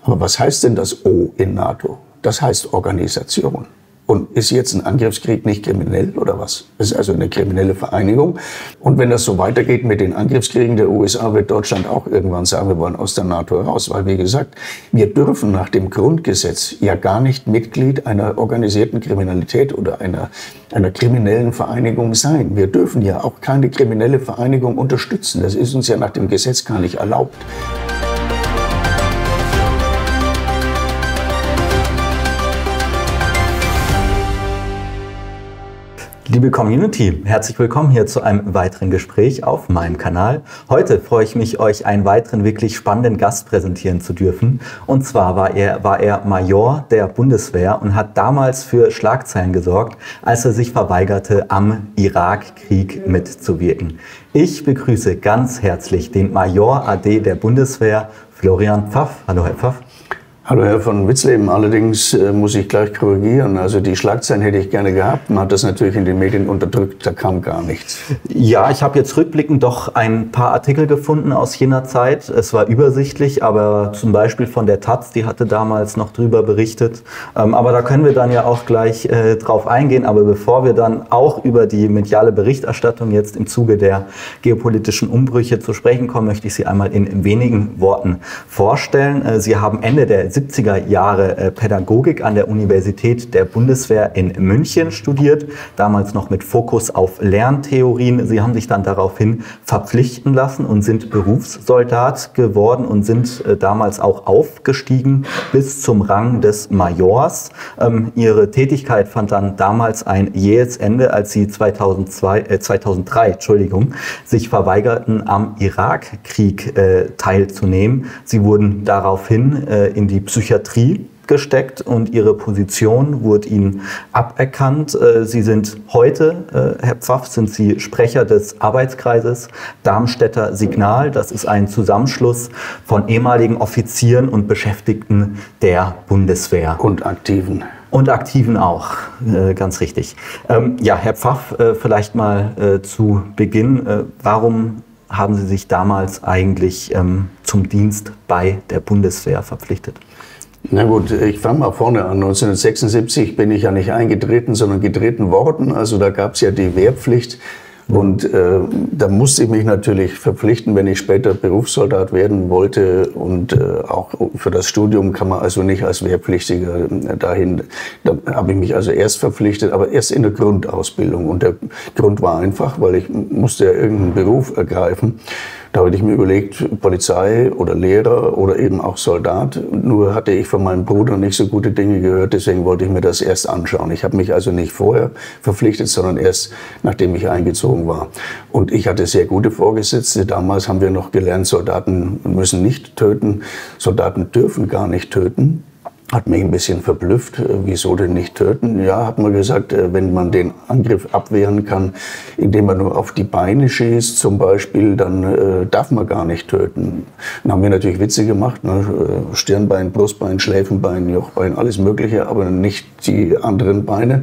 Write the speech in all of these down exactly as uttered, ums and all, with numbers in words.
Aber was heißt denn das O in NATO? Das heißt Organisation. Und ist jetzt ein Angriffskrieg nicht kriminell oder was? Das ist also eine kriminelle Vereinigung. Und wenn das so weitergeht mit den Angriffskriegen der U S A, wird Deutschland auch irgendwann sagen, wir wollen aus der NATO raus. Weil, wie gesagt, wir dürfen nach dem Grundgesetz ja gar nicht Mitglied einer organisierten Kriminalität oder einer, einer kriminellen Vereinigung sein. Wir dürfen ja auch keine kriminelle Vereinigung unterstützen. Das ist uns ja nach dem Gesetz gar nicht erlaubt. Liebe Community, herzlich willkommen hier zu einem weiteren Gespräch auf meinem Kanal. Heute freue ich mich, euch einen weiteren wirklich spannenden Gast präsentieren zu dürfen. Und zwar war er, war er Major der Bundeswehr und hat damals für Schlagzeilen gesorgt, als er sich verweigerte, am Irakkrieg mitzuwirken. Ich begrüße ganz herzlich den Major A D der Bundeswehr, Florian Pfaff. Hallo, Herr Pfaff. Hallo Herr von Witzleben, allerdings äh, muss ich gleich korrigieren. Also die Schlagzeilen hätte ich gerne gehabt, man hat das natürlich in den Medien unterdrückt, da kam gar nichts. Ja, ich habe jetzt rückblickend doch ein paar Artikel gefunden aus jener Zeit. Es war übersichtlich, aber zum Beispiel von der Taz, die hatte damals noch drüber berichtet. Ähm, aber da können wir dann ja auch gleich äh, drauf eingehen. Aber bevor wir dann auch über die mediale Berichterstattung jetzt im Zuge der geopolitischen Umbrüche zu sprechen kommen, möchte ich Sie einmal in wenigen Worten vorstellen. Äh, Sie haben Ende der siebziger Jahre Pädagogik an der Universität der Bundeswehr in München studiert, damals noch mit Fokus auf Lerntheorien. Sie haben sich dann daraufhin verpflichten lassen und sind Berufssoldat geworden und sind damals auch aufgestiegen bis zum Rang des Majors. Ähm, ihre Tätigkeit fand dann damals ein jähes Ende, als sie zweitausendzwei, äh, zweitausenddrei Entschuldigung, sich verweigerten, am Irakkrieg äh, teilzunehmen. Sie wurden daraufhin äh, in die Psychiatrie gesteckt und ihre Position wurde ihnen aberkannt. Sie sind heute, Herr Pfaff, sind Sie Sprecher des Arbeitskreises Darmstädter Signal. Das ist ein Zusammenschluss von ehemaligen Offizieren und Beschäftigten der Bundeswehr. Und Aktiven. Und Aktiven auch, ganz richtig. Ja, Herr Pfaff, vielleicht mal zu Beginn. Warum haben Sie sich damals eigentlich zum Dienst bei der Bundeswehr verpflichtet? Na gut, ich fange mal vorne an. neunzehnhundertsechsundsiebzig bin ich ja nicht eingetreten, sondern getreten worden. Also da gab es ja die Wehrpflicht. Und äh, da musste ich mich natürlich verpflichten, wenn ich später Berufssoldat werden wollte. Und äh, auch für das Studium kann man also nicht als Wehrpflichtiger dahin. Da habe ich mich also erst verpflichtet, aber erst in der Grundausbildung. Und der Grund war einfach, weil ich musste ja irgendeinen Beruf ergreifen. Da hatte ich mir überlegt, Polizei oder Lehrer oder eben auch Soldat. Nur hatte ich von meinem Bruder nicht so gute Dinge gehört, deswegen wollte ich mir das erst anschauen. Ich habe mich also nicht vorher verpflichtet, sondern erst nachdem ich eingezogen war. Und ich hatte sehr gute Vorgesetzte. Damals haben wir noch gelernt, Soldaten müssen nicht töten, Soldaten dürfen gar nicht töten. Hat mich ein bisschen verblüfft. Wieso denn nicht töten? Ja, hat man gesagt, wenn man den Angriff abwehren kann, indem man nur auf die Beine schießt zum Beispiel, dann äh, darf man gar nicht töten. Dann haben wir natürlich Witze gemacht, ne? Stirnbein, Brustbein, Schläfenbein, Jochbein, alles Mögliche, aber nicht die anderen Beine.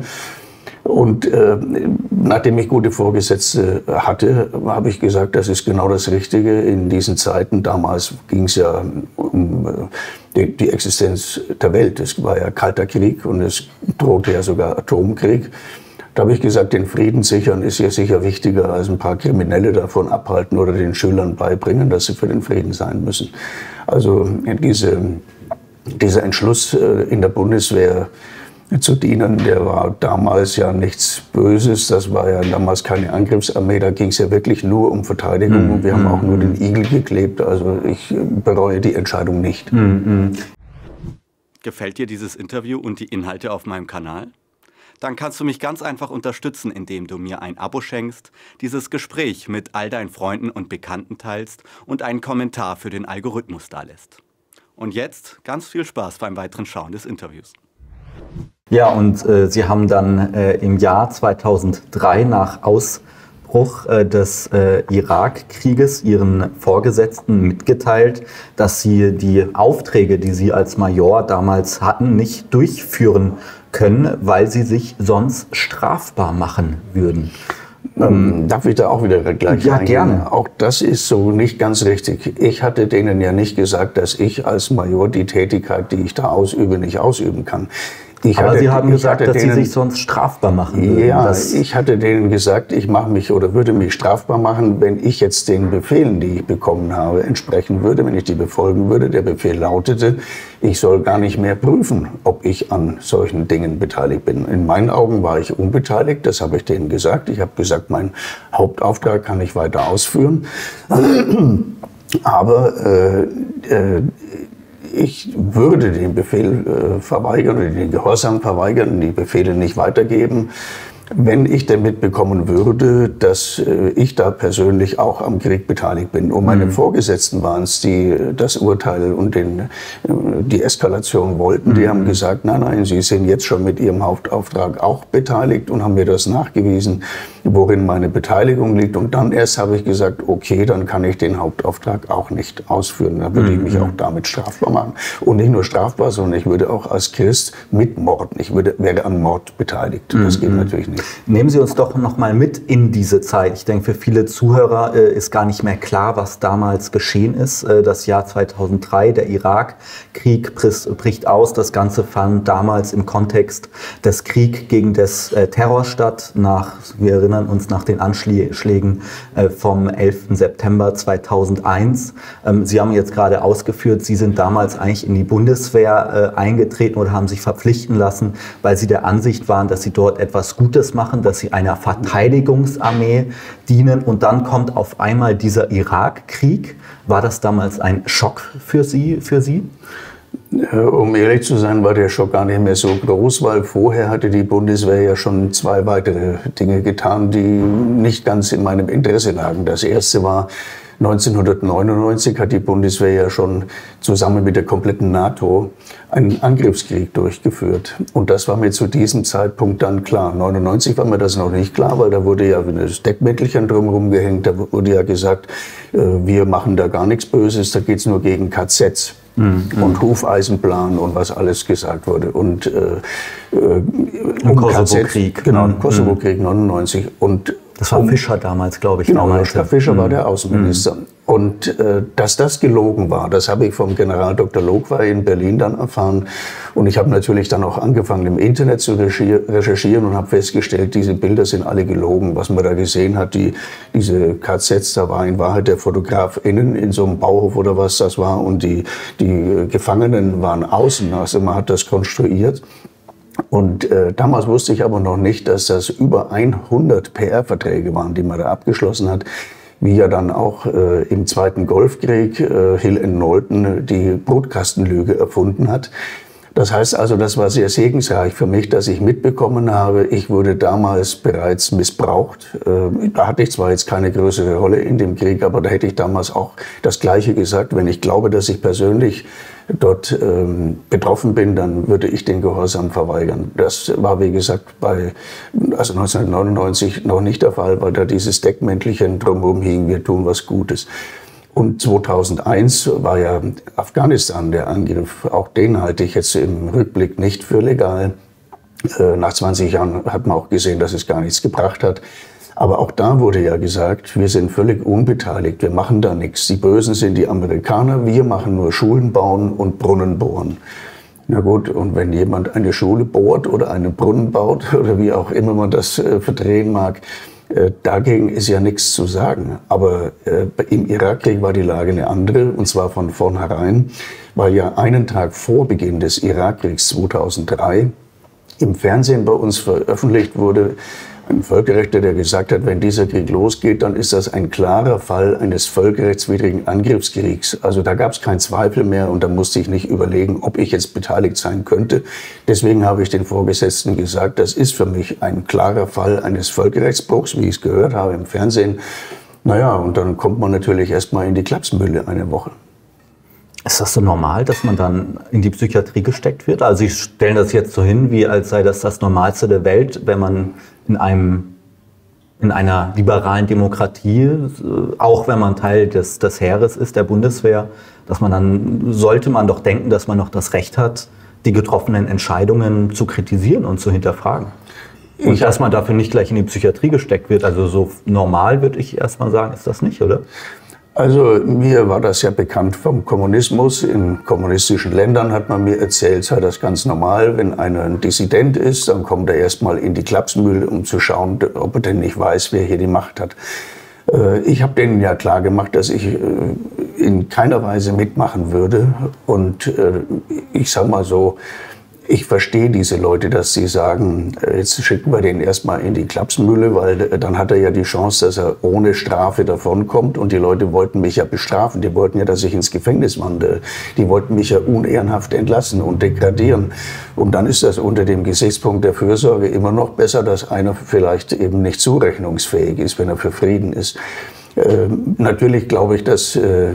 Und äh, nachdem ich gute Vorgesetzte hatte, habe ich gesagt, das ist genau das Richtige in diesen Zeiten. Damals ging es ja um äh, die, die Existenz der Welt. Es war ja Kalter Krieg und es drohte ja sogar Atomkrieg. Da habe ich gesagt, den Frieden sichern ist ja sicher wichtiger, als ein paar Kriminelle davon abhalten oder den Schülern beibringen, dass sie für den Frieden sein müssen. Also diese, dieser Entschluss äh, in der Bundeswehr zu dienen, der war damals ja nichts Böses, das war ja damals keine Angriffsarmee, da ging es ja wirklich nur um Verteidigung, mm, und wir mm, haben auch nur den Igel geklebt, also ich bereue die Entscheidung nicht. Mm, mm. Gefällt dir dieses Interview und die Inhalte auf meinem Kanal? Dann kannst du mich ganz einfach unterstützen, indem du mir ein Abo schenkst, dieses Gespräch mit all deinen Freunden und Bekannten teilst und einen Kommentar für den Algorithmus dalässt. Und jetzt ganz viel Spaß beim weiteren Schauen des Interviews. Ja, und äh, Sie haben dann äh, im Jahr zweitausenddrei nach Ausbruch äh, des äh, Irakkrieges Ihren Vorgesetzten mitgeteilt, dass Sie die Aufträge, die Sie als Major damals hatten, nicht durchführen können, weil Sie sich sonst strafbar machen würden. Ähm, darf ich da auch wieder gleich ja, eingehen? Gerne. Auch das ist so nicht ganz richtig. Ich hatte denen ja nicht gesagt, dass ich als Major die Tätigkeit, die ich da ausübe, nicht ausüben kann. Ich Aber hatte, Sie haben gesagt, dass denen, Sie sich sonst strafbar machen würden. Ja, das ich hatte denen gesagt, ich mache mich oder würde mich strafbar machen, wenn ich jetzt den Befehlen, die ich bekommen habe, entsprechen würde, wenn ich die befolgen würde. Der Befehl lautete, ich soll gar nicht mehr prüfen, ob ich an solchen Dingen beteiligt bin. In meinen Augen war ich unbeteiligt, das habe ich denen gesagt. Ich habe gesagt, mein Hauptauftrag kann ich weiter ausführen. Aber äh, äh, ich würde den Befehl äh, verweigern oder den Gehorsam verweigern, die Befehle nicht weitergeben, wenn ich denn mitbekommen würde, dass äh, ich da persönlich auch am Krieg beteiligt bin. Und meine mhm. Vorgesetzten waren es, die das Urteil und den, äh, die Eskalation wollten. Mhm. Die haben gesagt, nein, nein, Sie sind jetzt schon mit Ihrem Hauptauftrag auch beteiligt und haben mir das nachgewiesen, worin meine Beteiligung liegt. Und dann erst habe ich gesagt, okay, dann kann ich den Hauptauftrag auch nicht ausführen. Dann würde mhm. ich mich auch damit strafbar machen. Und nicht nur strafbar, sondern ich würde auch als Christ mitmorden. Ich würde, wäre an Mord beteiligt. Das mhm. geht natürlich nicht. Nehmen Sie uns doch noch mal mit in diese Zeit. Ich denke, für viele Zuhörer äh, ist gar nicht mehr klar, was damals geschehen ist. Äh, das Jahr zweitausenddrei, der Irakkrieg bricht aus. Das Ganze fand damals im Kontext des Kriegs gegen des äh, Terror statt. Nach, wir erinnern uns nach den Anschlägen äh, vom elften September zweitausendeins. Ähm, Sie haben jetzt gerade ausgeführt, Sie sind damals eigentlich in die Bundeswehr äh, eingetreten oder haben sich verpflichten lassen, weil Sie der Ansicht waren, dass Sie dort etwas Gutes machen, dass sie einer Verteidigungsarmee dienen und dann kommt auf einmal dieser Irakkrieg. War das damals ein Schock für Sie? Für Sie? Um ehrlich zu sein, war der Schock gar nicht mehr so groß, weil vorher hatte die Bundeswehr ja schon zwei weitere Dinge getan, die nicht ganz in meinem Interesse lagen. Das erste war, neunzehnhundertneunundneunzig hat die Bundeswehr ja schon zusammen mit der kompletten NATO einen Angriffskrieg durchgeführt. Und das war mir zu diesem Zeitpunkt dann klar. neunundneunzig war mir das noch nicht klar, weil da wurde ja ein Deckmäntelchen drumherum gehängt. Da wurde ja gesagt, wir machen da gar nichts Böses, da geht's nur gegen K Zs. Mhm. Und Hufeisenplan und was alles gesagt wurde. Und äh, im Kosovo-Krieg. Genau, im Kosovo-Krieg neunundneunzig. Und das war um, Fischer damals, glaube ich. Genau, Joschka Fischer mhm. war der Außenminister. Mhm. Und äh, dass das gelogen war, das habe ich vom General Doktor Logwey in Berlin dann erfahren. Und ich habe natürlich dann auch angefangen, im Internet zu recherchieren und habe festgestellt, diese Bilder sind alle gelogen. Was man da gesehen hat, die, diese K Zs, da war in Wahrheit der Fotograf innen in so einem Bauhof oder was das war. Und die, die Gefangenen waren außen. Also man hat das konstruiert. Und äh, damals wusste ich aber noch nicht, dass das über hundert P R-Verträge waren, die man da abgeschlossen hat. Wie ja dann auch äh, im Zweiten Golfkrieg äh, Hill and Knowlton die Brutkastenlüge erfunden hat. Das heißt also, das war sehr segensreich für mich, dass ich mitbekommen habe, ich wurde damals bereits missbraucht. Äh, da hatte ich zwar jetzt keine größere Rolle in dem Krieg, aber da hätte ich damals auch das Gleiche gesagt. Wenn ich glaube, dass ich persönlich dort ähm, betroffen bin, dann würde ich den Gehorsam verweigern. Das war, wie gesagt, bei also neunzehnhundertneunundneunzig noch nicht der Fall, weil da dieses Deckmäntelchen drumherum hing, wir tun was Gutes. Und zweitausendeins war ja Afghanistan der Angriff. Auch den halte ich jetzt im Rückblick nicht für legal. Äh, nach zwanzig Jahren hat man auch gesehen, dass es gar nichts gebracht hat. Aber auch da wurde ja gesagt, wir sind völlig unbeteiligt, wir machen da nichts. Die Bösen sind die Amerikaner, wir machen nur Schulen bauen und Brunnen bohren. Na gut, und wenn jemand eine Schule bohrt oder einen Brunnen baut oder wie auch immer man das äh, verdrehen mag, äh, dagegen ist ja nichts zu sagen. Aber äh, im Irakkrieg war die Lage eine andere, und zwar von vornherein, weil ja einen Tag vor Beginn des Irakkriegs zweitausenddrei im Fernsehen bei uns veröffentlicht wurde, ein Völkerrechtler, der gesagt hat, wenn dieser Krieg losgeht, dann ist das ein klarer Fall eines völkerrechtswidrigen Angriffskriegs. Also da gab es keinen Zweifel mehr und da musste ich nicht überlegen, ob ich jetzt beteiligt sein könnte. Deswegen habe ich den Vorgesetzten gesagt, das ist für mich ein klarer Fall eines Völkerrechtsbruchs, wie ich es gehört habe im Fernsehen. Naja, und dann kommt man natürlich erstmal in die Klapsmühle eine Woche. Ist das so normal, dass man dann in die Psychiatrie gesteckt wird? Also Sie stellen das jetzt so hin, wie als sei das das Normalste der Welt, wenn man in einem in einer liberalen Demokratie, auch wenn man Teil des, des Heeres ist, der Bundeswehr, dass man dann, sollte man doch denken, dass man noch das Recht hat, die getroffenen Entscheidungen zu kritisieren und zu hinterfragen. Und dass man dafür nicht gleich in die Psychiatrie gesteckt wird. Also so normal, würde ich erstmal sagen, ist das nicht, oder? Also mir war das ja bekannt vom Kommunismus. In kommunistischen Ländern hat man mir erzählt, sei das ganz normal. Wenn einer ein Dissident ist, dann kommt er erstmal in die Klapsmühle, um zu schauen, ob er denn nicht weiß, wer hier die Macht hat. Ich habe denen ja klar gemacht, dass ich in keiner Weise mitmachen würde. Und ich sag mal so, ich verstehe diese Leute, dass sie sagen, jetzt schicken wir den erstmal in die Klapsmühle, weil dann hat er ja die Chance, dass er ohne Strafe davonkommt. Und die Leute wollten mich ja bestrafen. Die wollten ja, dass ich ins Gefängnis wandere. Die wollten mich ja unehrenhaft entlassen und degradieren. Und dann ist das unter dem Gesichtspunkt der Fürsorge immer noch besser, dass einer vielleicht eben nicht zurechnungsfähig ist, wenn er für Frieden ist. Äh, natürlich glaube ich, dass äh,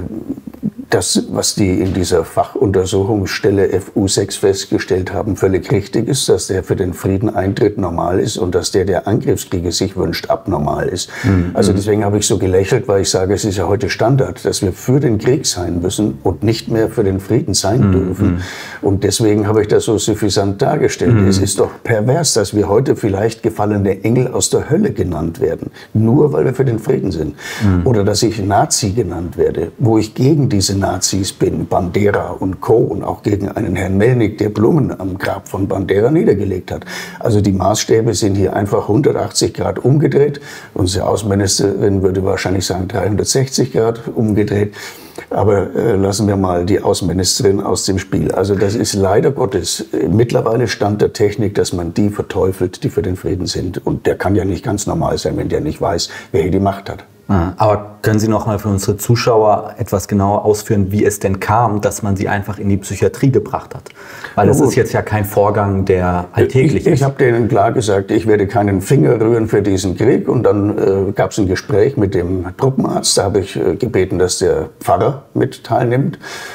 das, was die in dieser Fachuntersuchungsstelle F U sechs festgestellt haben, völlig richtig ist, dass der für den Frieden Eintritt normal ist und dass der, der Angriffskriege sich wünscht, abnormal ist. Mhm. Also deswegen habe ich so gelächelt, weil ich sage, es ist ja heute Standard, dass wir für den Krieg sein müssen und nicht mehr für den Frieden sein mhm. dürfen. Und deswegen habe ich das so suffisant dargestellt. Mhm. Es ist doch pervers, dass wir heute vielleicht gefallene Engel aus der Hölle genannt werden, nur weil wir für den Frieden sind. Mhm. Oder dass ich Nazi genannt werde, wo ich gegen diese Nazis bin, Bandera und Co. und auch gegen einen Herrn Melnik, der Blumen am Grab von Bandera niedergelegt hat. Also die Maßstäbe sind hier einfach hundertachtzig Grad umgedreht. Unsere Außenministerin würde wahrscheinlich sagen dreihundertsechzig Grad umgedreht. Aber äh, lassen wir mal die Außenministerin aus dem Spiel. Also das ist leider Gottes mittlerweile Stand der Technik, dass man die verteufelt, die für den Frieden sind. Und der kann ja nicht ganz normal sein, wenn der nicht weiß, wer hier die Macht hat. Aber können Sie noch mal für unsere Zuschauer etwas genauer ausführen, wie es denn kam, dass man sie einfach in die Psychiatrie gebracht hat? Weil das ist jetzt ja kein Vorgang, der alltäglich ich, ich ist. Ich habe denen klar gesagt, ich werde keinen Finger rühren für diesen Krieg. Und dann äh, gab es ein Gespräch mit dem Truppenarzt. Da habe ich äh, gebeten, dass der Pfarrer mit teilnimmt.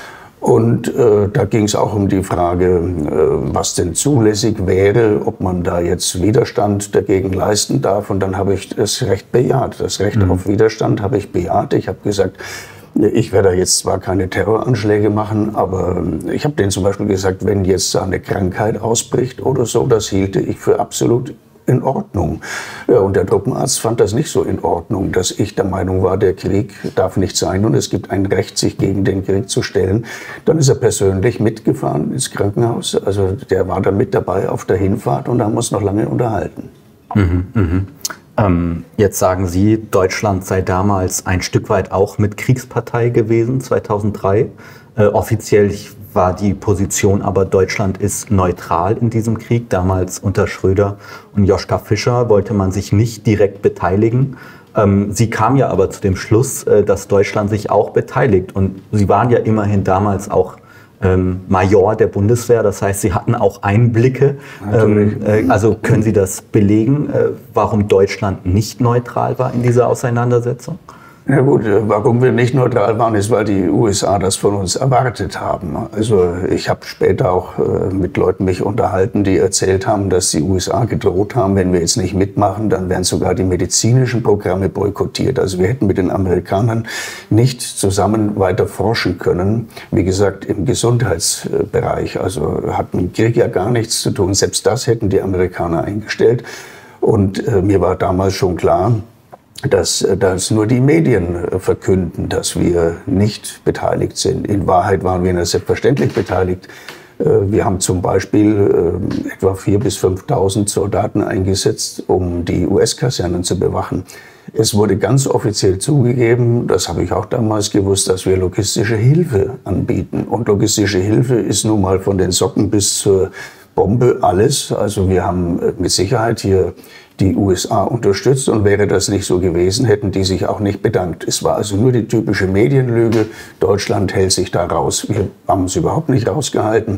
Und äh, da ging es auch um die Frage, äh, was denn zulässig wäre, ob man da jetzt Widerstand dagegen leisten darf. Und dann habe ich das Recht bejaht. Das Recht mhm. auf Widerstand habe ich bejaht. Ich habe gesagt, ich werde jetzt zwar keine Terroranschläge machen, aber ich habe denen zum Beispiel gesagt, wenn jetzt eine Krankheit ausbricht oder so, das hielte ich für absolut in Ordnung. Ja, und der Truppenarzt fand das nicht so in Ordnung, dass ich der Meinung war, der Krieg darf nicht sein und es gibt ein Recht, sich gegen den Krieg zu stellen. Dann ist er persönlich mitgefahren ins Krankenhaus. Also der war da mit dabei auf der Hinfahrt und haben wir uns noch lange unterhalten. Mhm, mhm. Ähm, jetzt sagen Sie, Deutschland sei damals ein Stück weit auch mit Kriegspartei gewesen, zweitausenddrei. Äh, offiziell war die Position aber, Deutschland ist neutral in diesem Krieg. Damals unter Schröder und Joschka Fischer wollte man sich nicht direkt beteiligen. Ähm, sie kam ja aber zu dem Schluss, äh, dass Deutschland sich auch beteiligt. Und Sie waren ja immerhin damals auch ähm, Major der Bundeswehr. Das heißt, Sie hatten auch Einblicke. Ähm, äh, also können Sie das belegen, äh, warum Deutschland nicht neutral war in dieser Auseinandersetzung? Na gut, warum wir nicht neutral waren, ist, weil die U S A das von uns erwartet haben. Also ich habe später auch äh, mit Leuten mich unterhalten, die erzählt haben, dass die U S A gedroht haben, wenn wir jetzt nicht mitmachen, dann werden sogar die medizinischen Programme boykottiert. Also wir hätten mit den Amerikanern nicht zusammen weiter forschen können. Wie gesagt, im Gesundheitsbereich. Also hat mit dem Krieg ja gar nichts zu tun. Selbst das hätten die Amerikaner eingestellt. Und äh, mir war damals schon klar, dass, dass nur die Medien verkünden, dass wir nicht beteiligt sind. In Wahrheit waren wir selbstverständlich beteiligt. Wir haben zum Beispiel etwa viertausend bis fünftausend Soldaten eingesetzt, um die U S-Kasernen zu bewachen. Es wurde ganz offiziell zugegeben, das habe ich auch damals gewusst, dass wir logistische Hilfe anbieten. Und logistische Hilfe ist nun mal von den Socken bis zur Bombe alles. Also wir haben mit Sicherheit hier die U S A unterstützt und wäre das nicht so gewesen, hätten die sich auch nicht bedankt. Es war also nur die typische Medienlüge. Deutschland hält sich da raus. Wir haben es überhaupt nicht rausgehalten.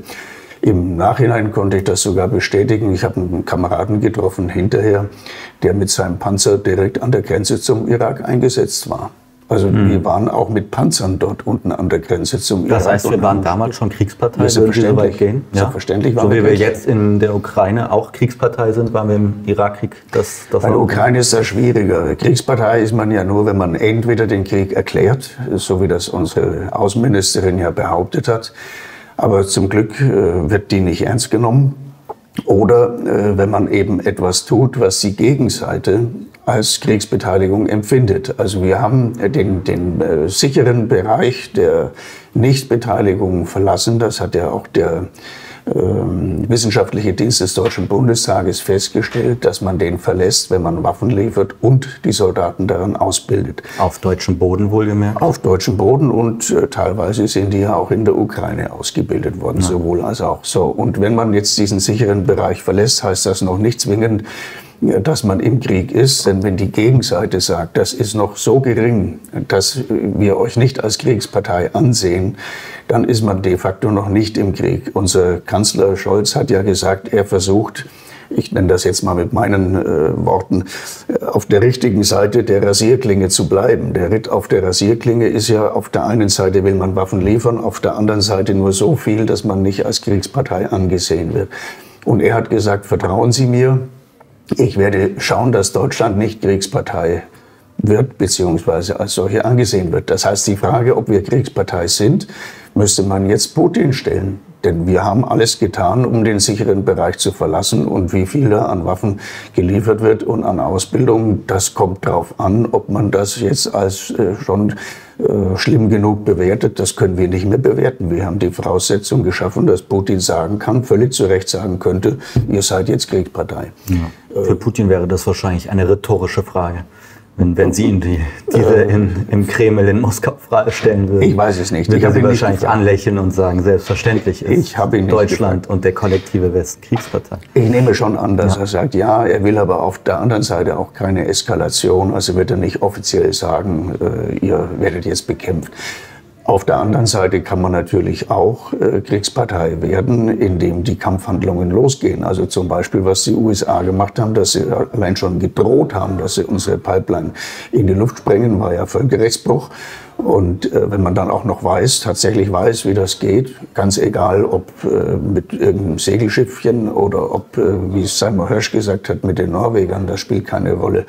Im Nachhinein konnte ich das sogar bestätigen. Ich habe einen Kameraden getroffen hinterher, der mit seinem Panzer direkt an der Grenze zum Irak eingesetzt war. Also hm. wir waren auch mit Panzern dort unten an der Grenze zum Irak. Das heißt, wir waren damals schon Kriegspartei, würden Sie so weit gehen? Ja. Selbstverständlich. So wie wir jetzt in der Ukraine auch Kriegspartei sind, waren wir im Irakkrieg. Das, das Bei der Ukraine ist das schwieriger. Kriegspartei ist man ja nur, wenn man entweder den Krieg erklärt, so wie das unsere Außenministerin ja behauptet hat. Aber zum Glück äh, wird die nicht ernst genommen. oder äh, wenn man eben etwas tut, was die Gegenseite als Kriegsbeteiligung empfindet. Also wir haben den, den äh, sicheren Bereich der Nichtbeteiligung verlassen. Das hat ja auch der äh, Wissenschaftliche Dienst des Deutschen Bundestages festgestellt, dass man den verlässt, wenn man Waffen liefert und die Soldaten daran ausbildet. Auf deutschem Boden wohlgemerkt? Auf deutschem Boden, und äh, teilweise sind die ja auch in der Ukraine ausgebildet worden, ja. Sowohl als auch so. Und wenn man jetzt diesen sicheren Bereich verlässt, heißt das noch nicht zwingend, dass man im Krieg ist, denn wenn die Gegenseite sagt, das ist noch so gering, dass wir euch nicht als Kriegspartei ansehen, dann ist man de facto noch nicht im Krieg. Unser Kanzler Scholz hat ja gesagt, er versucht, ich nenne das jetzt mal mit meinen äh, Worten, auf der richtigen Seite der Rasierklinge zu bleiben. Der Ritt auf der Rasierklinge ist ja, auf der einen Seite will man Waffen liefern, auf der anderen Seite nur so viel, dass man nicht als Kriegspartei angesehen wird. Und er hat gesagt, vertrauen Sie mir, ich werde schauen, dass Deutschland nicht Kriegspartei wird, beziehungsweise als solche angesehen wird. Das heißt, die Frage, ob wir Kriegspartei sind, müsste man jetzt Putin stellen. Denn wir haben alles getan, um den sicheren Bereich zu verlassen. Und wie viel da an Waffen geliefert wird und an Ausbildung, das kommt darauf an, ob man das jetzt als äh, schon äh, schlimm genug bewertet. Das können wir nicht mehr bewerten. Wir haben die Voraussetzung geschaffen, dass Putin sagen kann, völlig zu Recht sagen könnte, ihr seid jetzt Kriegspartei. Ja. Für Putin wäre das wahrscheinlich eine rhetorische Frage. Wenn, wenn Sie ihn die, diese in, im Kreml in Moskau stellen würden. Ich weiß es nicht. Würden Sie wahrscheinlich anlächeln und sagen, selbstverständlich ist Deutschland gefragt. Und der kollektive Westen Kriegspartei. Ich nehme schon an, dass ja. er sagt, ja, er will aber auf der anderen Seite auch keine Eskalation. Also wird er nicht offiziell sagen, äh, ihr werdet jetzt bekämpft. Auf der anderen Seite kann man natürlich auch äh, Kriegspartei werden, indem die Kampfhandlungen losgehen. Also zum Beispiel, was die U S A gemacht haben, dass sie allein schon gedroht haben, dass sie unsere Pipeline in die Luft sprengen, war ja Völkerrechtsbruch. Und äh, wenn man dann auch noch weiß, tatsächlich weiß, wie das geht, ganz egal, ob äh, mit irgendeinem Segelschiffchen oder ob, äh, wie Seymour Hersh gesagt hat, mit den Norwegern, das spielt keine Rolle.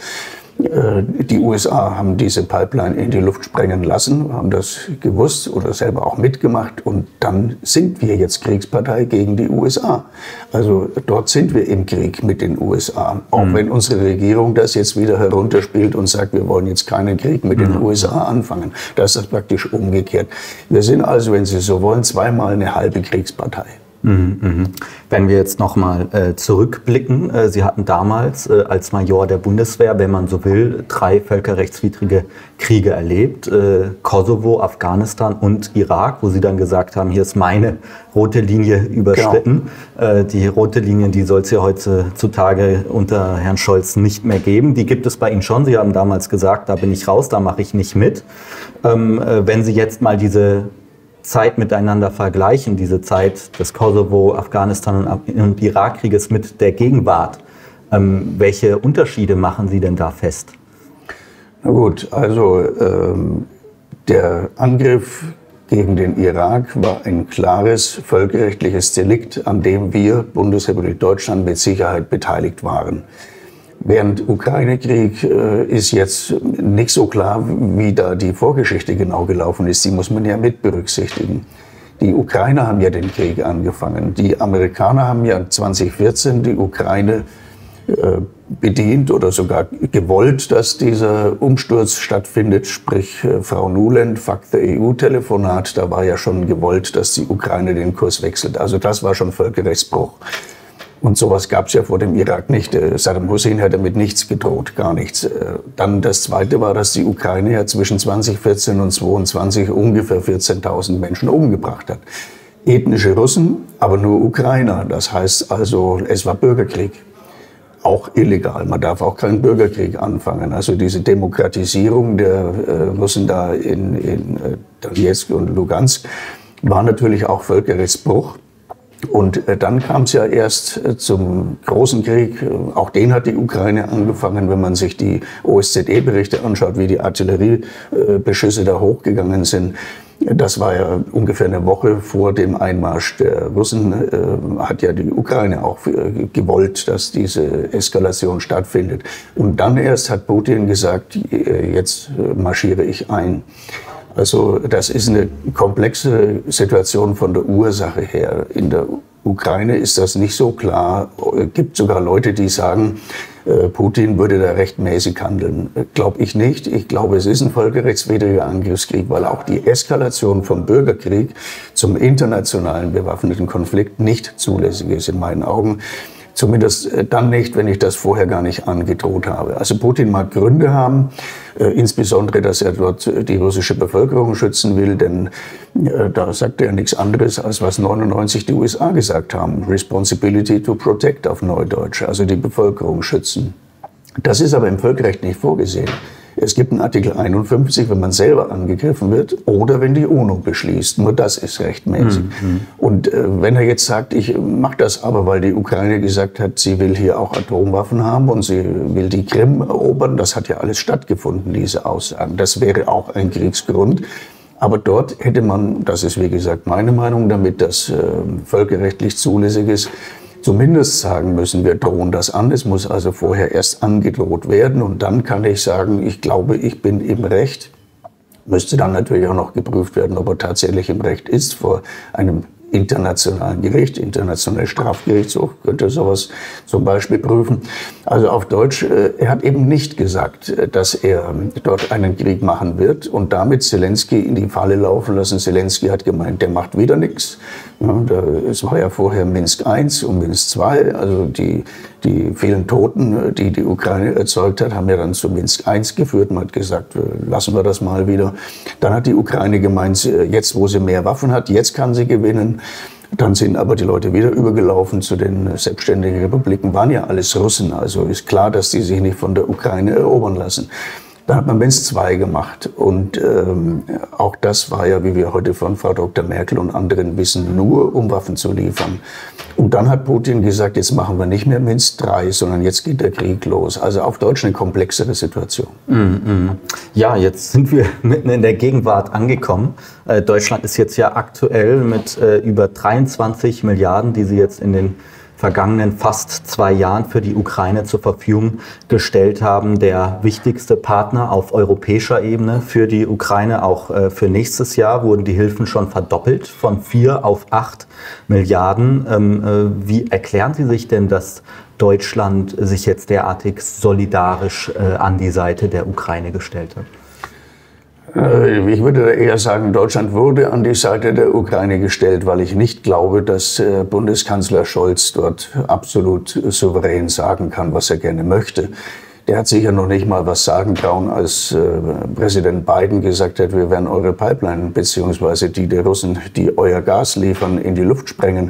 Die U S A haben diese Pipeline in die Luft sprengen lassen, haben das gewusst oder selber auch mitgemacht, und dann sind wir jetzt Kriegspartei gegen die U S A. Also dort sind wir im Krieg mit den U S A. Auch mhm. wenn unsere Regierung das jetzt wieder herunterspielt und sagt, wir wollen jetzt keinen Krieg mit den mhm. U S A anfangen. Das ist praktisch umgekehrt. Wir sind also, wenn Sie so wollen, zweimal eine halbe Kriegspartei. Mhm, mhm. Wenn wir jetzt nochmal äh, zurückblicken, äh, Sie hatten damals äh, als Major der Bundeswehr, wenn man so will, drei völkerrechtswidrige Kriege erlebt. Äh, Kosovo, Afghanistan und Irak, wo Sie dann gesagt haben, hier ist meine rote Linie überschritten. Genau. Äh, die rote Linie, die soll es ja heutzutage unter Herrn Scholz nicht mehr geben. Die gibt es bei Ihnen schon. Sie haben damals gesagt, da bin ich raus, da mache ich nicht mit. Ähm, äh, wenn Sie jetzt mal diese Zeit miteinander vergleichen, diese Zeit des Kosovo, Afghanistan und Irakkrieges mit der Gegenwart. Ähm, welche Unterschiede machen Sie denn da fest? Na gut, also ähm, der Angriff gegen den Irak war ein klares völkerrechtliches Delikt, an dem wir, Bundesrepublik Deutschland, mit Sicherheit beteiligt waren. Während Ukraine-Krieg äh, ist jetzt nicht so klar, wie da die Vorgeschichte genau gelaufen ist. Die muss man ja mit berücksichtigen. Die Ukrainer haben ja den Krieg angefangen. Die Amerikaner haben ja zwanzig vierzehn die Ukraine äh, bedient oder sogar gewollt, dass dieser Umsturz stattfindet. Sprich, äh, Frau Nuland, Fuck the E U-Telefonat, da war ja schon gewollt, dass die Ukraine den Kurs wechselt. Also das war schon Völkerrechtsbruch. Und sowas gab es ja vor dem Irak nicht. Saddam Hussein hat damit nichts gedroht, gar nichts. Dann das Zweite war, dass die Ukraine ja zwischen zwanzig vierzehn und zweiundzwanzig ungefähr vierzehntausend Menschen umgebracht hat. Ethnische Russen, aber nur Ukrainer. Das heißt also, es war Bürgerkrieg. Auch illegal. Man darf auch keinen Bürgerkrieg anfangen. Also diese Demokratisierung der äh, Russen da in, in äh, Donetsk und Lugansk war natürlich auch Völkerrechtsbruch. Und äh, dann kam es ja erst äh, zum großen Krieg. Auch den hat die Ukraine angefangen, wenn man sich die O S Z E-Berichte anschaut, wie die Artilleriebeschüsse äh, da hochgegangen sind. Das war ja ungefähr eine Woche vor dem Einmarsch der Russen, äh, hat ja die Ukraine auch äh, gewollt, dass diese Eskalation stattfindet. Und dann erst hat Putin gesagt, äh, jetzt äh, marschiere ich ein. Also das ist eine komplexe Situation von der Ursache her. In der Ukraine ist das nicht so klar. Es gibt sogar Leute, die sagen, Putin würde da rechtmäßig handeln. Glaube ich nicht. Ich glaube, es ist ein völkerrechtswidriger Angriffskrieg, weil auch die Eskalation vom Bürgerkrieg zum internationalen bewaffneten Konflikt nicht zulässig ist in meinen Augen. Zumindest dann nicht, wenn ich das vorher gar nicht angedroht habe. Also Putin mag Gründe haben, äh, insbesondere, dass er dort die russische Bevölkerung schützen will, denn äh, da sagt er nichts anderes, als was neunundneunzig die U S A gesagt haben. Responsibility to protect auf Neudeutsch, also die Bevölkerung schützen. Das ist aber im Völkerrecht nicht vorgesehen. Es gibt einen Artikel einundfünfzig, wenn man selber angegriffen wird oder wenn die UNO beschließt. Nur das ist rechtmäßig. Mhm. Und äh, wenn er jetzt sagt, ich mache das aber, weil die Ukraine gesagt hat, sie will hier auch Atomwaffen haben und sie will die Krim erobern, das hat ja alles stattgefunden, diese Aussagen. Das wäre auch ein Kriegsgrund. Aber dort hätte man, das ist wie gesagt meine Meinung, damit das äh, völkerrechtlich zulässig ist, zumindest sagen müssen, wir drohen das an. Es muss also vorher erst angedroht werden und dann kann ich sagen, ich glaube, ich bin im Recht. Müsste dann natürlich auch noch geprüft werden, ob er tatsächlich im Recht ist vor einem internationalen Gericht, internationales Strafgerichtshof könnte sowas zum Beispiel prüfen. Also auf Deutsch, er hat eben nicht gesagt, dass er dort einen Krieg machen wird und damit Zelensky in die Falle laufen lassen. Zelensky hat gemeint, der macht wieder nichts. Ja, da, es war ja vorher Minsk eins und Minsk zwei, also die, die vielen Toten, die die Ukraine erzeugt hat, haben ja dann zu Minsk eins geführt. Man hat gesagt, lassen wir das mal wieder. Dann hat die Ukraine gemeint, jetzt wo sie mehr Waffen hat, jetzt kann sie gewinnen. Dann sind aber die Leute wieder übergelaufen zu den selbstständigen Republiken, waren ja alles Russen, also ist klar, dass die sich nicht von der Ukraine erobern lassen. Dann hat man Minsk zwei gemacht und ähm, auch das war ja, wie wir heute von Frau Doktor Merkel und anderen wissen, nur um Waffen zu liefern. Und dann hat Putin gesagt, jetzt machen wir nicht mehr Minsk drei, sondern jetzt geht der Krieg los. Also auf Deutsch eine komplexere Situation. Mm-hmm. Ja, jetzt sind wir mitten in der Gegenwart angekommen. Äh, Deutschland ist jetzt ja aktuell mit äh, über dreiundzwanzig Milliarden, die sie jetzt in den vergangenen fast zwei Jahren für die Ukraine zur Verfügung gestellt haben, der wichtigste Partner auf europäischer Ebene für die Ukraine. Auch äh, für nächstes Jahr wurden die Hilfen schon verdoppelt, von vier auf acht Milliarden. Ähm, äh, wie erklären Sie sich denn, dass Deutschland sich jetzt derartig solidarisch äh, an die Seite der Ukraine gestellt hat? Ich würde eher sagen, Deutschland wurde an die Seite der Ukraine gestellt, weil ich nicht glaube, dass Bundeskanzler Scholz dort absolut souverän sagen kann, was er gerne möchte. Der hat sicher noch nicht mal was sagen trauen, als Präsident Biden gesagt hat, wir werden eure Pipeline beziehungsweise die der Russen, die euer Gas liefern, in die Luft sprengen.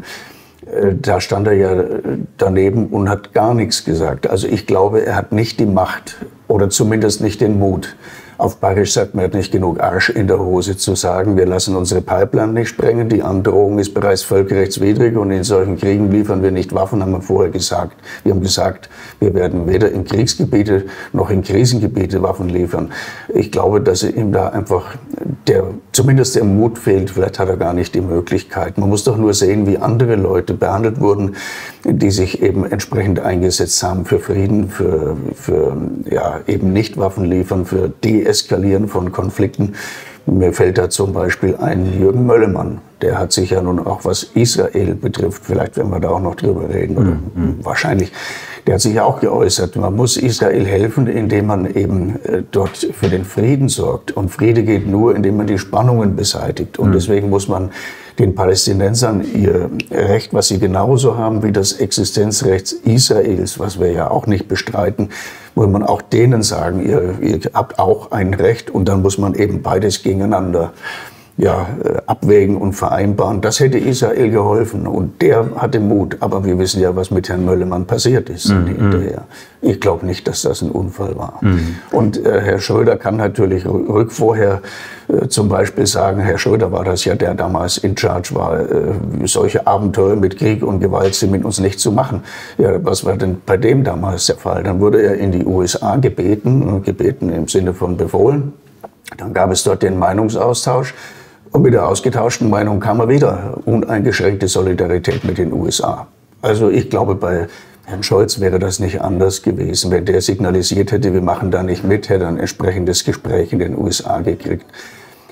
Da stand er ja daneben und hat gar nichts gesagt. Also ich glaube, er hat nicht die Macht oder zumindest nicht den Mut. Auf Bayerisch sagt man, er hat nicht genug Arsch in der Hose zu sagen, wir lassen unsere Pipeline nicht sprengen, die Androhung ist bereits völkerrechtswidrig und in solchen Kriegen liefern wir nicht Waffen, haben wir vorher gesagt. Wir haben gesagt, wir werden weder in Kriegsgebiete noch in Krisengebiete Waffen liefern. Ich glaube, dass ihm da einfach der, zumindest der Mut fehlt, vielleicht hat er gar nicht die Möglichkeit. Man muss doch nur sehen, wie andere Leute behandelt wurden, die sich eben entsprechend eingesetzt haben für Frieden, für, für ja, eben nicht Waffen liefern, für die Eskalieren von Konflikten. Mir fällt da zum Beispiel ein Jürgen Möllemann. Der hat sich ja nun auch, was Israel betrifft, vielleicht werden wir da auch noch drüber reden, oder mhm. wahrscheinlich, der hat sich ja auch geäußert, man muss Israel helfen, indem man eben äh, dort für den Frieden sorgt. Und Friede geht nur, indem man die Spannungen beseitigt. Und mhm. deswegen muss man den Palästinensern ihr Recht, was sie genauso haben wie das Existenzrecht Israels, was wir ja auch nicht bestreiten, muss man auch denen sagen, ihr, ihr habt auch ein Recht und dann muss man eben beides gegeneinander ja, abwägen und vereinbaren. Das hätte Israel geholfen und der hatte Mut. Aber wir wissen ja, was mit Herrn Möllemann passiert ist mhm. hinterher. Ich glaube nicht, dass das ein Unfall war. Mhm. Und äh, Herr Schröder kann natürlich rück vorher äh, zum Beispiel sagen, Herr Schröder war das ja, der damals in Charge war, äh, solche Abenteuer mit Krieg und Gewalt sind mit uns nicht zu machen. Ja, was war denn bei dem damals der Fall? Dann wurde er in die U S A gebeten, gebeten im Sinne von befohlen. Dann gab es dort den Meinungsaustausch. Und mit der ausgetauschten Meinung kam er wieder uneingeschränkte Solidarität mit den U S A. Also ich glaube, bei Herrn Scholz wäre das nicht anders gewesen. Wenn der signalisiert hätte, wir machen da nicht mit, hätte er ein entsprechendes Gespräch in den U S A gekriegt.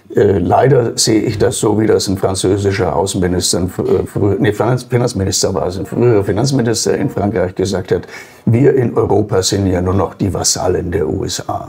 Äh, leider sehe ich das so, wie das ein französischer Außenminister, ein früher, nee, Finanzminister war es, ein früherer Finanzminister in Frankreich gesagt hat, wir in Europa sind ja nur noch die Vasallen der U S A.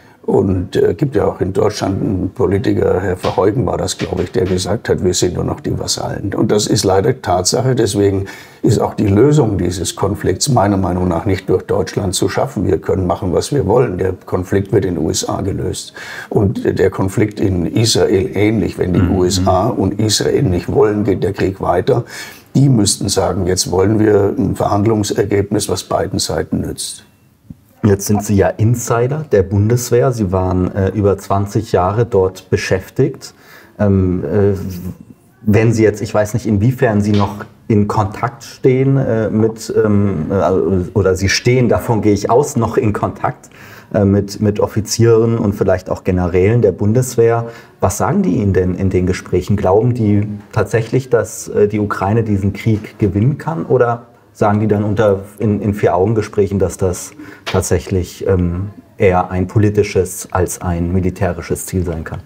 Und es äh, gibt ja auch in Deutschland einen Politiker, Herr Verheugen war das, glaube ich, der gesagt hat, wir sind nur noch die Vasallen. Und das ist leider Tatsache. Deswegen ist auch die Lösung dieses Konflikts meiner Meinung nach nicht durch Deutschland zu schaffen. Wir können machen, was wir wollen. Der Konflikt wird in den U S A gelöst. Und der Konflikt in Israel ähnlich. Wenn die mhm. U S A und Israel nicht wollen, geht der Krieg weiter. Die müssten sagen, jetzt wollen wir ein Verhandlungsergebnis, was beiden Seiten nützt. Jetzt sind Sie ja Insider der Bundeswehr. Sie waren äh, über zwanzig Jahre dort beschäftigt. Ähm, äh, wenn Sie jetzt, ich weiß nicht, inwiefern Sie noch in Kontakt stehen äh, mit, ähm, äh, oder Sie stehen, davon gehe ich aus, noch in Kontakt äh, mit, mit Offizieren und vielleicht auch Generälen der Bundeswehr. Was sagen die Ihnen denn in den Gesprächen? Glauben die tatsächlich, dass äh, die Ukraine diesen Krieg gewinnen kann, oder sagen die dann unter, in, in Vier-Augen-Gesprächen, dass das tatsächlich ähm, eher ein politisches als ein militärisches Ziel sein kann?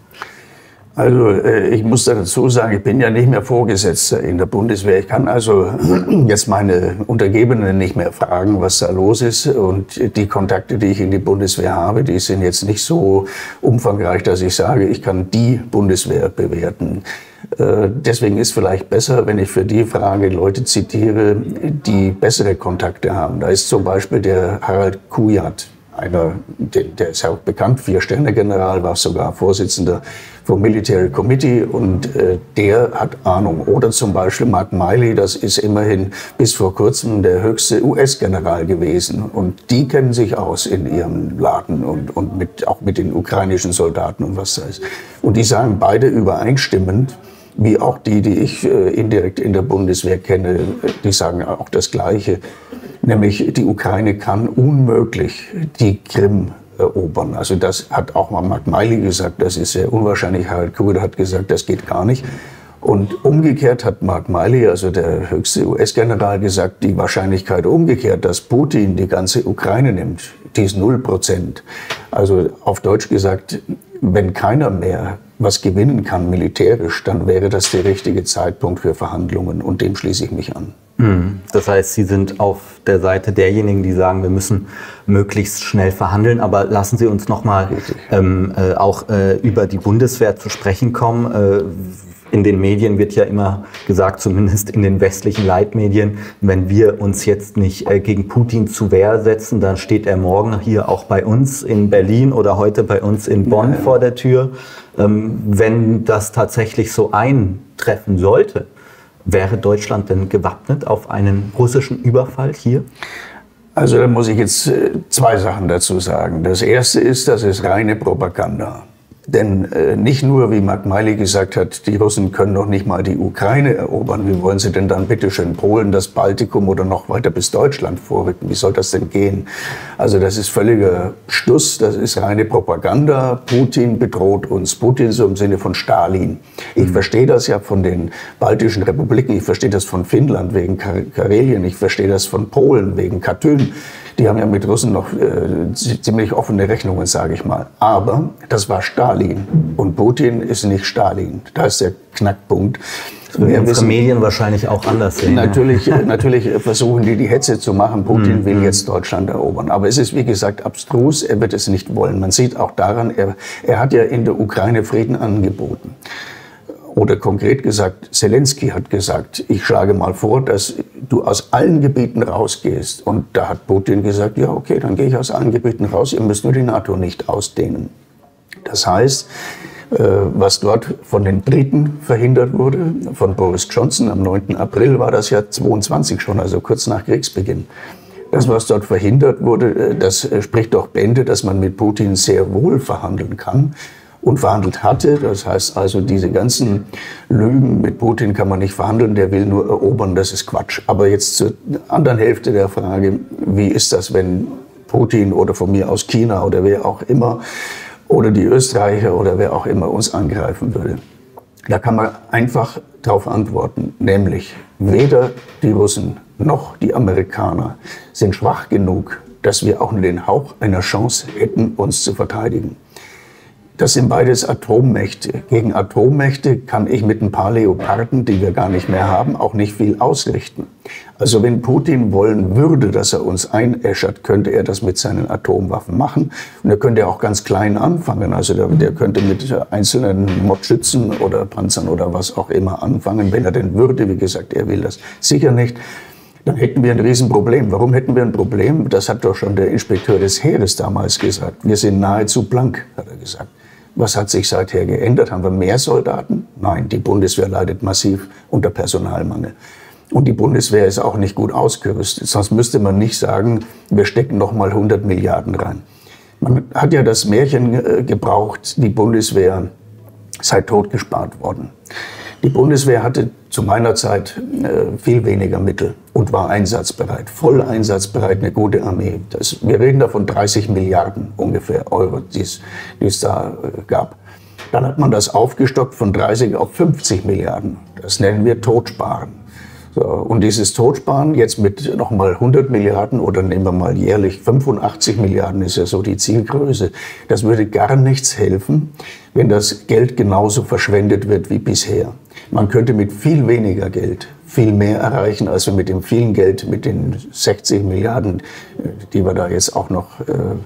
Also äh, ich muss dazu sagen, ich bin ja nicht mehr Vorgesetzter in der Bundeswehr. Ich kann also jetzt meine Untergebenen nicht mehr fragen, was da los ist. Und die Kontakte, die ich in die Bundeswehr habe, die sind jetzt nicht so umfangreich, dass ich sage, ich kann die Bundeswehr bewerten. Deswegen ist vielleicht besser, wenn ich für die Frage Leute zitiere, die bessere Kontakte haben. Da ist zum Beispiel der Harald Kujat, einer, der ist auch bekannt, Vier-Sterne-General, war sogar Vorsitzender vom Military Committee, und äh, der hat Ahnung. Oder zum Beispiel Mark Milley, das ist immerhin bis vor kurzem der höchste U S-General gewesen. Und die kennen sich aus in ihrem Laden und, und mit, auch mit den ukrainischen Soldaten und was da ist. Und die sagen beide übereinstimmend, wie auch die, die ich äh, indirekt in der Bundeswehr kenne, die sagen auch das Gleiche. Nämlich, die Ukraine kann unmöglich die Krim erobern. Also das hat auch mal Mark Milley gesagt, das ist sehr unwahrscheinlich. Harald Kujat hat gesagt, das geht gar nicht. Und umgekehrt hat Mark Milley, also der höchste U S-General, gesagt, die Wahrscheinlichkeit umgekehrt, dass Putin die ganze Ukraine nimmt, die ist null Prozent. Also auf Deutsch gesagt, wenn keiner mehr was gewinnen kann militärisch, dann wäre das der richtige Zeitpunkt für Verhandlungen, und dem schließe ich mich an. Das heißt, Sie sind auf der Seite derjenigen, die sagen, wir müssen möglichst schnell verhandeln. Aber lassen Sie uns noch mal ähm, äh, auch äh, über die Bundeswehr zu sprechen kommen. Äh, In den Medien wird ja immer gesagt, zumindest in den westlichen Leitmedien, wenn wir uns jetzt nicht äh, gegen Putin zur Wehr setzen, dann steht er morgen hier auch bei uns in Berlin oder heute bei uns in Bonn ja, ja. vor der Tür. Ähm, wenn das tatsächlich so eintreffen sollte, wäre Deutschland denn gewappnet auf einen russischen Überfall hier? Also da muss ich jetzt zwei Sachen dazu sagen. Das erste ist, das ist reine Propaganda. Denn äh, nicht nur, wie Mark Milley gesagt hat, die Russen können noch nicht mal die Ukraine erobern. Wie wollen sie denn dann bitte schön Polen, das Baltikum oder noch weiter bis Deutschland vorrücken? Wie soll das denn gehen? Also das ist völliger Stuss, das ist reine Propaganda. Putin bedroht uns. Putin so im Sinne von Stalin. Ich mhm. verstehe das ja von den baltischen Republiken, ich verstehe das von Finnland wegen Kar Karelien, ich verstehe das von Polen wegen Katyn. Die haben ja mit Russen noch äh, ziemlich offene Rechnungen, sage ich mal. Aber das war Stalin. Und Putin ist nicht Stalin. Da ist der Knackpunkt. Wir unsere wissen, Medien wahrscheinlich auch anders sehen. Natürlich, ja. natürlich versuchen die, die Hetze zu machen. Putin mhm. will jetzt Deutschland erobern. Aber es ist, wie gesagt, abstrus. Er wird es nicht wollen. Man sieht auch daran, er, er hat ja in der Ukraine Frieden angeboten. Oder konkret gesagt, Zelensky hat gesagt, ich schlage mal vor, dass du aus allen Gebieten rausgehst. Und da hat Putin gesagt, ja okay, dann gehe ich aus allen Gebieten raus, ihr müsst nur die NATO nicht ausdehnen. Das heißt, was dort von den Briten verhindert wurde, von Boris Johnson am neunten April war das ja zweiundzwanzig schon, also kurz nach Kriegsbeginn. Das, was dort verhindert wurde, das spricht doch Bände, dass man mit Putin sehr wohl verhandeln kann. Und verhandelt hatte. Das heißt also, diese ganzen Lügen, mit Putin kann man nicht verhandeln, der will nur erobern, das ist Quatsch. Aber jetzt zur anderen Hälfte der Frage, wie ist das, wenn Putin oder von mir aus China oder wer auch immer oder die Österreicher oder wer auch immer uns angreifen würde? Da kann man einfach darauf antworten, nämlich weder die Russen noch die Amerikaner sind schwach genug, dass wir auch nur den Hauch einer Chance hätten, uns zu verteidigen. Das sind beides Atommächte. Gegen Atommächte kann ich mit ein paar Leoparden, die wir gar nicht mehr haben, auch nicht viel ausrichten. Also wenn Putin wollen würde, dass er uns einäschert, könnte er das mit seinen Atomwaffen machen. Und er könnte auch ganz klein anfangen. Also der, der könnte mit einzelnen Mordschützen oder Panzern oder was auch immer anfangen, wenn er denn würde. Wie gesagt, er will das sicher nicht. Dann hätten wir ein Riesenproblem. Warum hätten wir ein Problem? Das hat doch schon der Inspekteur des Heeres damals gesagt. Wir sind nahezu blank, hat er gesagt. Was hat sich seither geändert? Haben wir mehr Soldaten? Nein, die Bundeswehr leidet massiv unter Personalmangel. Und die Bundeswehr ist auch nicht gut ausgerüstet. Sonst müsste man nicht sagen, wir stecken noch mal hundert Milliarden rein. Man hat ja das Märchen gebraucht, die Bundeswehr sei totgespart worden. Die Bundeswehr hatte zu meiner Zeit äh, viel weniger Mittel und war einsatzbereit, voll einsatzbereit, eine gute Armee. Das, wir reden da von dreißig Milliarden ungefähr Euro, die es da äh, gab. Dann hat man das aufgestockt von dreißig auf fünfzig Milliarden. Das nennen wir Totsparen. So, und dieses Totsparen jetzt mit nochmal hundert Milliarden oder nehmen wir mal jährlich fünfundachtzig Milliarden ist ja so die Zielgröße. Das würde gar nichts helfen, wenn das Geld genauso verschwendet wird wie bisher. Man könnte mit viel weniger Geld viel mehr erreichen, als wir mit dem vielen Geld, mit den sechzig Milliarden, die wir da jetzt auch noch,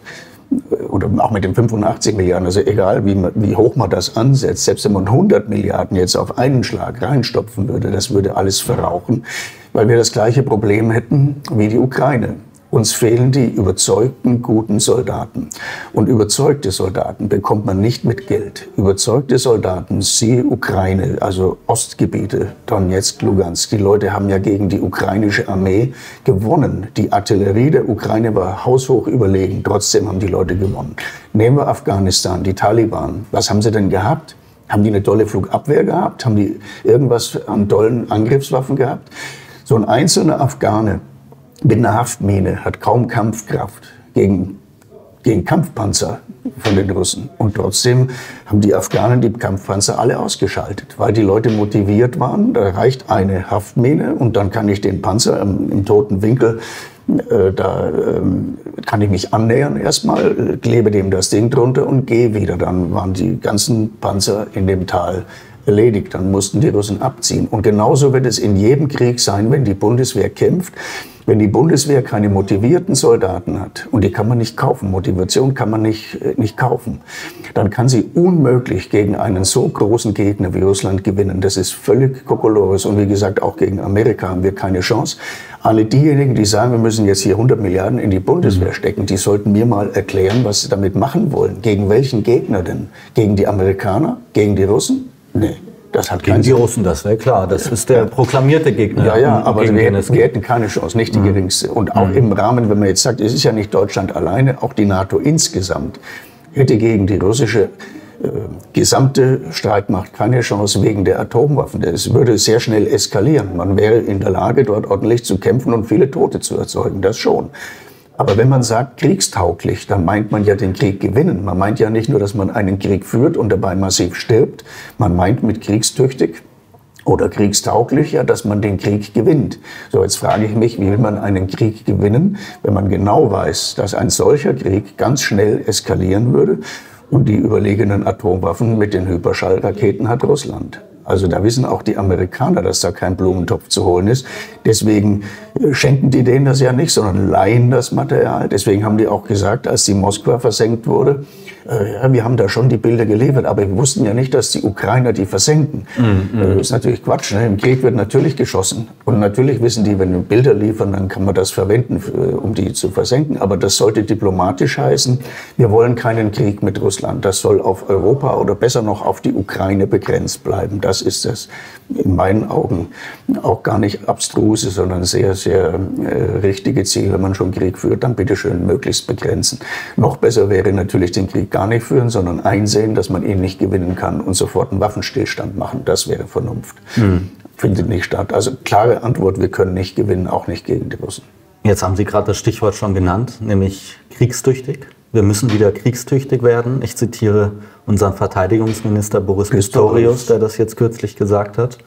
oder auch mit den fünfundachtzig Milliarden, also egal wie, wie hoch man das ansetzt, selbst wenn man hundert Milliarden jetzt auf einen Schlag reinstopfen würde, das würde alles verrauchen, weil wir das gleiche Problem hätten wie die Ukraine. Uns fehlen die überzeugten, guten Soldaten. Und überzeugte Soldaten bekommt man nicht mit Geld. Überzeugte Soldaten, siehe Ukraine, also Ostgebiete, Donetsk, Lugansk. Die Leute haben ja gegen die ukrainische Armee gewonnen. Die Artillerie der Ukraine war haushoch überlegen. Trotzdem haben die Leute gewonnen. Nehmen wir Afghanistan, die Taliban. Was haben sie denn gehabt? Haben die eine tolle Flugabwehr gehabt? Haben die irgendwas an tollen Angriffswaffen gehabt? So ein einzelner Afghane mit einer Haftmine hat kaum Kampfkraft gegen, gegen Kampfpanzer von den Russen. Und trotzdem haben die Afghanen die Kampfpanzer alle ausgeschaltet, weil die Leute motiviert waren. Da reicht eine Haftmine und dann kann ich den Panzer im, im toten Winkel, äh, da äh, kann ich mich annähern erstmal, klebe dem das Ding drunter und gehe wieder. Dann waren die ganzen Panzer in dem Tal erledigt. Dann mussten die Russen abziehen. Und genauso wird es in jedem Krieg sein, wenn die Bundeswehr kämpft. Wenn die Bundeswehr keine motivierten Soldaten hat, und die kann man nicht kaufen, Motivation kann man nicht, nicht kaufen, dann kann sie unmöglich gegen einen so großen Gegner wie Russland gewinnen. Das ist völlig Kokolores. Und wie gesagt, auch gegen Amerika haben wir keine Chance. Alle diejenigen, die sagen, wir müssen jetzt hier hundert Milliarden in die Bundeswehr stecken, die sollten mir mal erklären, was sie damit machen wollen. Gegen welchen Gegner denn? Gegen die Amerikaner? Gegen die Russen? Nee. Das hat gegen die Russen, das wäre klar. Das ist der proklamierte Gegner. Ja, ja, aber wir hätten, wir hätten keine Chance, nicht die geringste. Und auch im Rahmen, wenn man jetzt sagt, es ist ja nicht Deutschland alleine, auch die NATO insgesamt hätte gegen die russische äh, gesamte Streitmacht keine Chance wegen der Atomwaffen. Es würde sehr schnell eskalieren. Man wäre in der Lage, dort ordentlich zu kämpfen und viele Tote zu erzeugen. Das schon. Aber wenn man sagt kriegstauglich, dann meint man ja den Krieg gewinnen. Man meint ja nicht nur, dass man einen Krieg führt und dabei massiv stirbt. Man meint mit kriegstüchtig oder kriegstauglich ja, dass man den Krieg gewinnt. So, jetzt frage ich mich, wie will man einen Krieg gewinnen, wenn man genau weiß, dass ein solcher Krieg ganz schnell eskalieren würde und die überlegenen Atomwaffen mit den Hyperschallraketen hat Russland. Also da wissen auch die Amerikaner, dass da kein Blumentopf zu holen ist. Deswegen schenken die denen das ja nicht, sondern leihen das Material. Deswegen haben die auch gesagt, als die Moskwa versenkt wurde, äh, ja, wir haben da schon die Bilder geliefert, aber wir wussten ja nicht, dass die Ukrainer die versenken. Mhm. Das ist natürlich Quatsch. Ne? Im Krieg wird natürlich geschossen. Und natürlich wissen die, wenn wir Bilder liefern, dann kann man das verwenden, um die zu versenken. Aber das sollte diplomatisch heißen, wir wollen keinen Krieg mit Russland. Das soll auf Europa oder besser noch auf die Ukraine begrenzt bleiben. Das ist das in meinen Augen auch gar nicht abstruse, sondern sehr, sehr äh, richtige Ziel. Wenn man schon Krieg führt, dann bitte schön möglichst begrenzen. Noch besser wäre natürlich den Krieg gar nicht führen, sondern einsehen, dass man ihn nicht gewinnen kann und sofort einen Waffenstillstand machen. Das wäre Vernunft. Mhm. Findet nicht statt. Also klare Antwort, wir können nicht gewinnen, auch nicht gegen die Russen. Jetzt haben Sie gerade das Stichwort schon genannt, nämlich kriegstüchtig. Wir müssen wieder kriegstüchtig werden. Ich zitiere unseren Verteidigungsminister Boris Pistorius, der das jetzt kürzlich gesagt hat.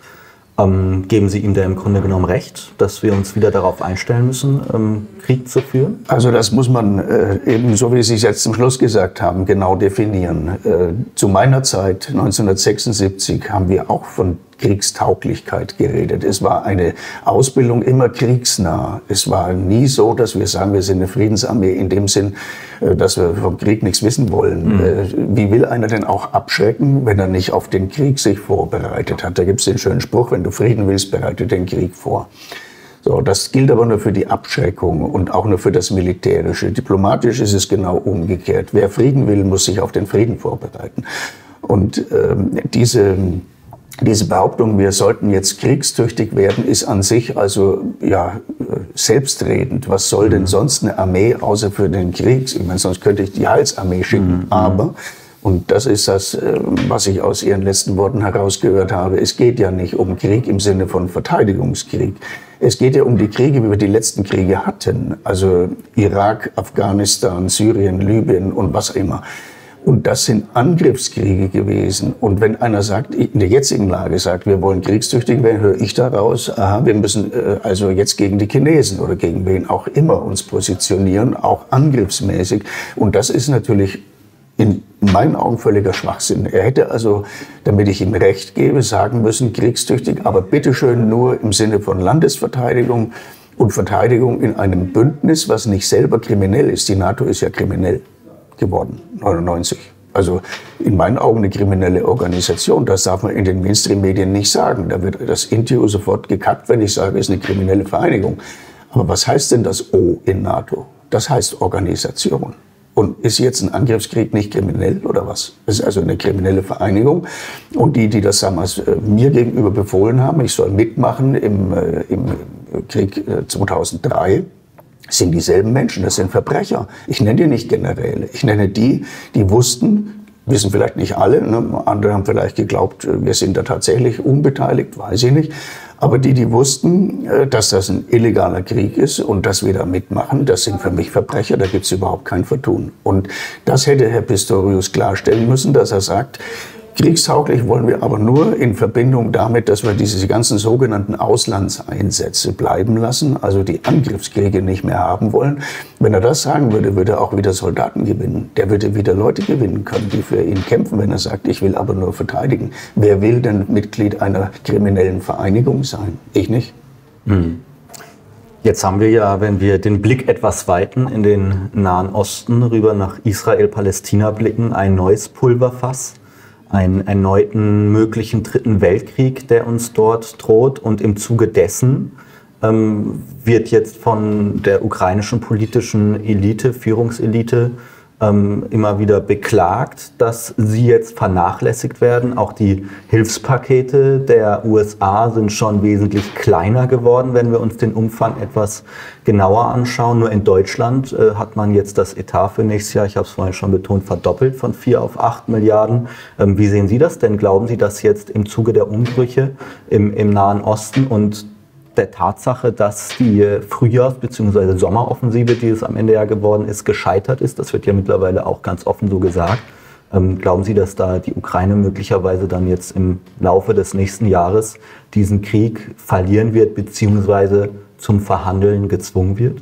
Ähm, geben Sie ihm da im Grunde genommen recht, dass wir uns wieder darauf einstellen müssen, ähm, Krieg zu führen? Also das muss man äh, eben, so wie Sie es jetzt zum Schluss gesagt haben, genau definieren. Äh, zu meiner Zeit, neunzehnhundertsechsundsiebzig, haben wir auch von Kriegstauglichkeit geredet. Es war eine Ausbildung immer kriegsnah. Es war nie so, dass wir sagen, wir sind eine Friedensarmee in dem Sinn, dass wir vom Krieg nichts wissen wollen. Mhm. Wie will einer denn auch abschrecken, wenn er nicht auf den Krieg sich vorbereitet hat? Da gibt es den schönen Spruch, wenn du Frieden willst, bereite den Krieg vor. So, das gilt aber nur für die Abschreckung und auch nur für das Militärische. Diplomatisch ist es genau umgekehrt. Wer Frieden will, muss sich auf den Frieden vorbereiten. Und ähm, diese Diese Behauptung, wir sollten jetzt kriegstüchtig werden, ist an sich also ja selbstredend. Was soll denn sonst eine Armee außer für den Krieg? Ich meine, sonst könnte ich die Heilsarmee schicken. Mhm. Aber, und das ist das, was ich aus Ihren letzten Worten herausgehört habe, es geht ja nicht um Krieg im Sinne von Verteidigungskrieg. Es geht ja um die Kriege, wie wir die letzten Kriege hatten. Also Irak, Afghanistan, Syrien, Libyen und was immer. Und das sind Angriffskriege gewesen. Und wenn einer sagt, in der jetzigen Lage sagt, wir wollen kriegstüchtig werden, höre ich daraus, aha, wir müssen äh, also jetzt gegen die Chinesen oder gegen wen auch immer uns positionieren, auch angriffsmäßig. Und das ist natürlich in meinen Augen völliger Schwachsinn. Er hätte also, damit ich ihm Recht gebe, sagen müssen, kriegstüchtig, aber bitteschön nur im Sinne von Landesverteidigung und Verteidigung in einem Bündnis, was nicht selber kriminell ist. Die NATO ist ja kriminell geworden, neunundneunzig. Also in meinen Augen eine kriminelle Organisation. Das darf man in den Mainstream-Medien nicht sagen. Da wird das Interview sofort gekappt, wenn ich sage, es ist eine kriminelle Vereinigung. Aber was heißt denn das O in NATO? Das heißt Organisation. Und ist jetzt ein Angriffskrieg nicht kriminell oder was? Es ist also eine kriminelle Vereinigung. Und die, die das damals äh, mir gegenüber befohlen haben, ich soll mitmachen im, äh, im Krieg äh, zweitausenddrei, sind dieselben Menschen, das sind Verbrecher. Ich nenne die nicht Generäle, ich nenne die, die wussten, wissen vielleicht nicht alle, ne? Andere haben vielleicht geglaubt, wir sind da tatsächlich unbeteiligt, weiß ich nicht. Aber die, die wussten, dass das ein illegaler Krieg ist und dass wir da mitmachen, das sind für mich Verbrecher, da gibt es überhaupt kein Vertun. Und das hätte Herr Pistorius klarstellen müssen, dass er sagt, kriegstauglich wollen wir aber nur in Verbindung damit, dass wir diese ganzen sogenannten Auslandseinsätze bleiben lassen, also die Angriffskriege nicht mehr haben wollen. Wenn er das sagen würde, würde er auch wieder Soldaten gewinnen. Der würde wieder Leute gewinnen können, die für ihn kämpfen, wenn er sagt, ich will aber nur verteidigen. Wer will denn Mitglied einer kriminellen Vereinigung sein? Ich nicht. Hm. Jetzt haben wir ja, wenn wir den Blick etwas weiten in den Nahen Osten, rüber nach Israel-Palästina blicken, ein neues Pulverfass. Einen erneuten möglichen dritten Weltkrieg, der uns dort droht. Und im Zuge dessen ähm, wird jetzt von der ukrainischen politischen Elite, Führungselite, ähm, immer wieder beklagt, dass sie jetzt vernachlässigt werden. Auch die Hilfspakete der U S A sind schon wesentlich kleiner geworden, wenn wir uns den Umfang etwas genauer anschauen. Nur in Deutschland äh, hat man jetzt das Etat für nächstes Jahr, ich habe es vorhin schon betont, verdoppelt von vier auf acht Milliarden. Ähm, wie sehen Sie das denn? Glauben Sie, dass jetzt im Zuge der Umbrüche im, im Nahen Osten und der Tatsache, dass die Frühjahrs- bzw. Sommeroffensive, die es am Ende ja geworden ist, gescheitert ist, das wird ja mittlerweile auch ganz offen so gesagt. Ähm, glauben Sie, dass da die Ukraine möglicherweise dann jetzt im Laufe des nächsten Jahres diesen Krieg verlieren wird bzw. zum Verhandeln gezwungen wird?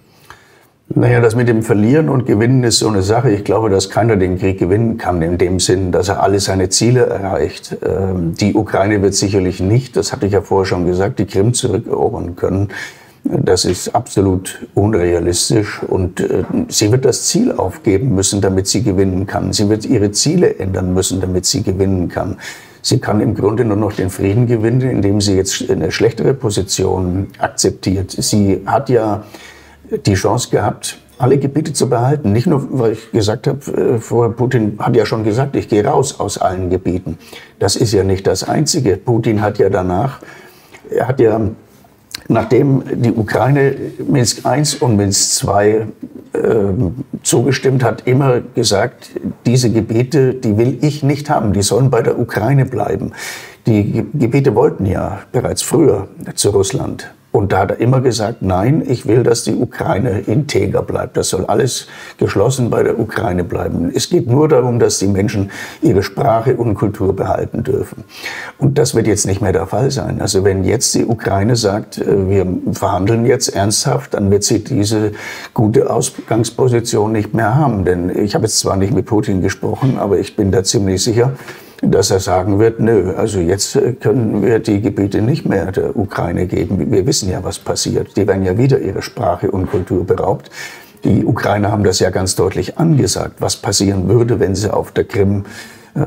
Naja, das mit dem Verlieren und Gewinnen ist so eine Sache. Ich glaube, dass keiner den Krieg gewinnen kann, in dem Sinn, dass er alle seine Ziele erreicht. Die Ukraine wird sicherlich nicht, das hatte ich ja vorher schon gesagt, die Krim zurückerobern können. Das ist absolut unrealistisch und sie wird das Ziel aufgeben müssen, damit sie gewinnen kann. Sie wird ihre Ziele ändern müssen, damit sie gewinnen kann. Sie kann im Grunde nur noch den Frieden gewinnen, indem sie jetzt eine schlechtere Position akzeptiert. Sie hat ja die Chance gehabt, alle Gebiete zu behalten. Nicht nur, weil ich gesagt habe, vorher Putin hat ja schon gesagt, ich gehe raus aus allen Gebieten. Das ist ja nicht das Einzige. Putin hat ja danach, er hat ja, nachdem die Ukraine Minsk eins und Minsk zwei äh, zugestimmt hat, immer gesagt, diese Gebiete, die will ich nicht haben, die sollen bei der Ukraine bleiben. Die Gebiete wollten ja bereits früher zu Russland. Und da hat er immer gesagt, nein, ich will, dass die Ukraine integer bleibt. Das soll alles geschlossen bei der Ukraine bleiben. Es geht nur darum, dass die Menschen ihre Sprache und Kultur behalten dürfen. Und das wird jetzt nicht mehr der Fall sein. Also wenn jetzt die Ukraine sagt, wir verhandeln jetzt ernsthaft, dann wird sie diese gute Ausgangsposition nicht mehr haben. Denn ich habe jetzt zwar nicht mit Putin gesprochen, aber ich bin da ziemlich sicher, dass er sagen wird, nö, also jetzt können wir die Gebiete nicht mehr der Ukraine geben. Wir wissen ja, was passiert. Die werden ja wieder ihre Sprache und Kultur beraubt. Die Ukrainer haben das ja ganz deutlich angesagt, was passieren würde, wenn sie auf der Krim äh,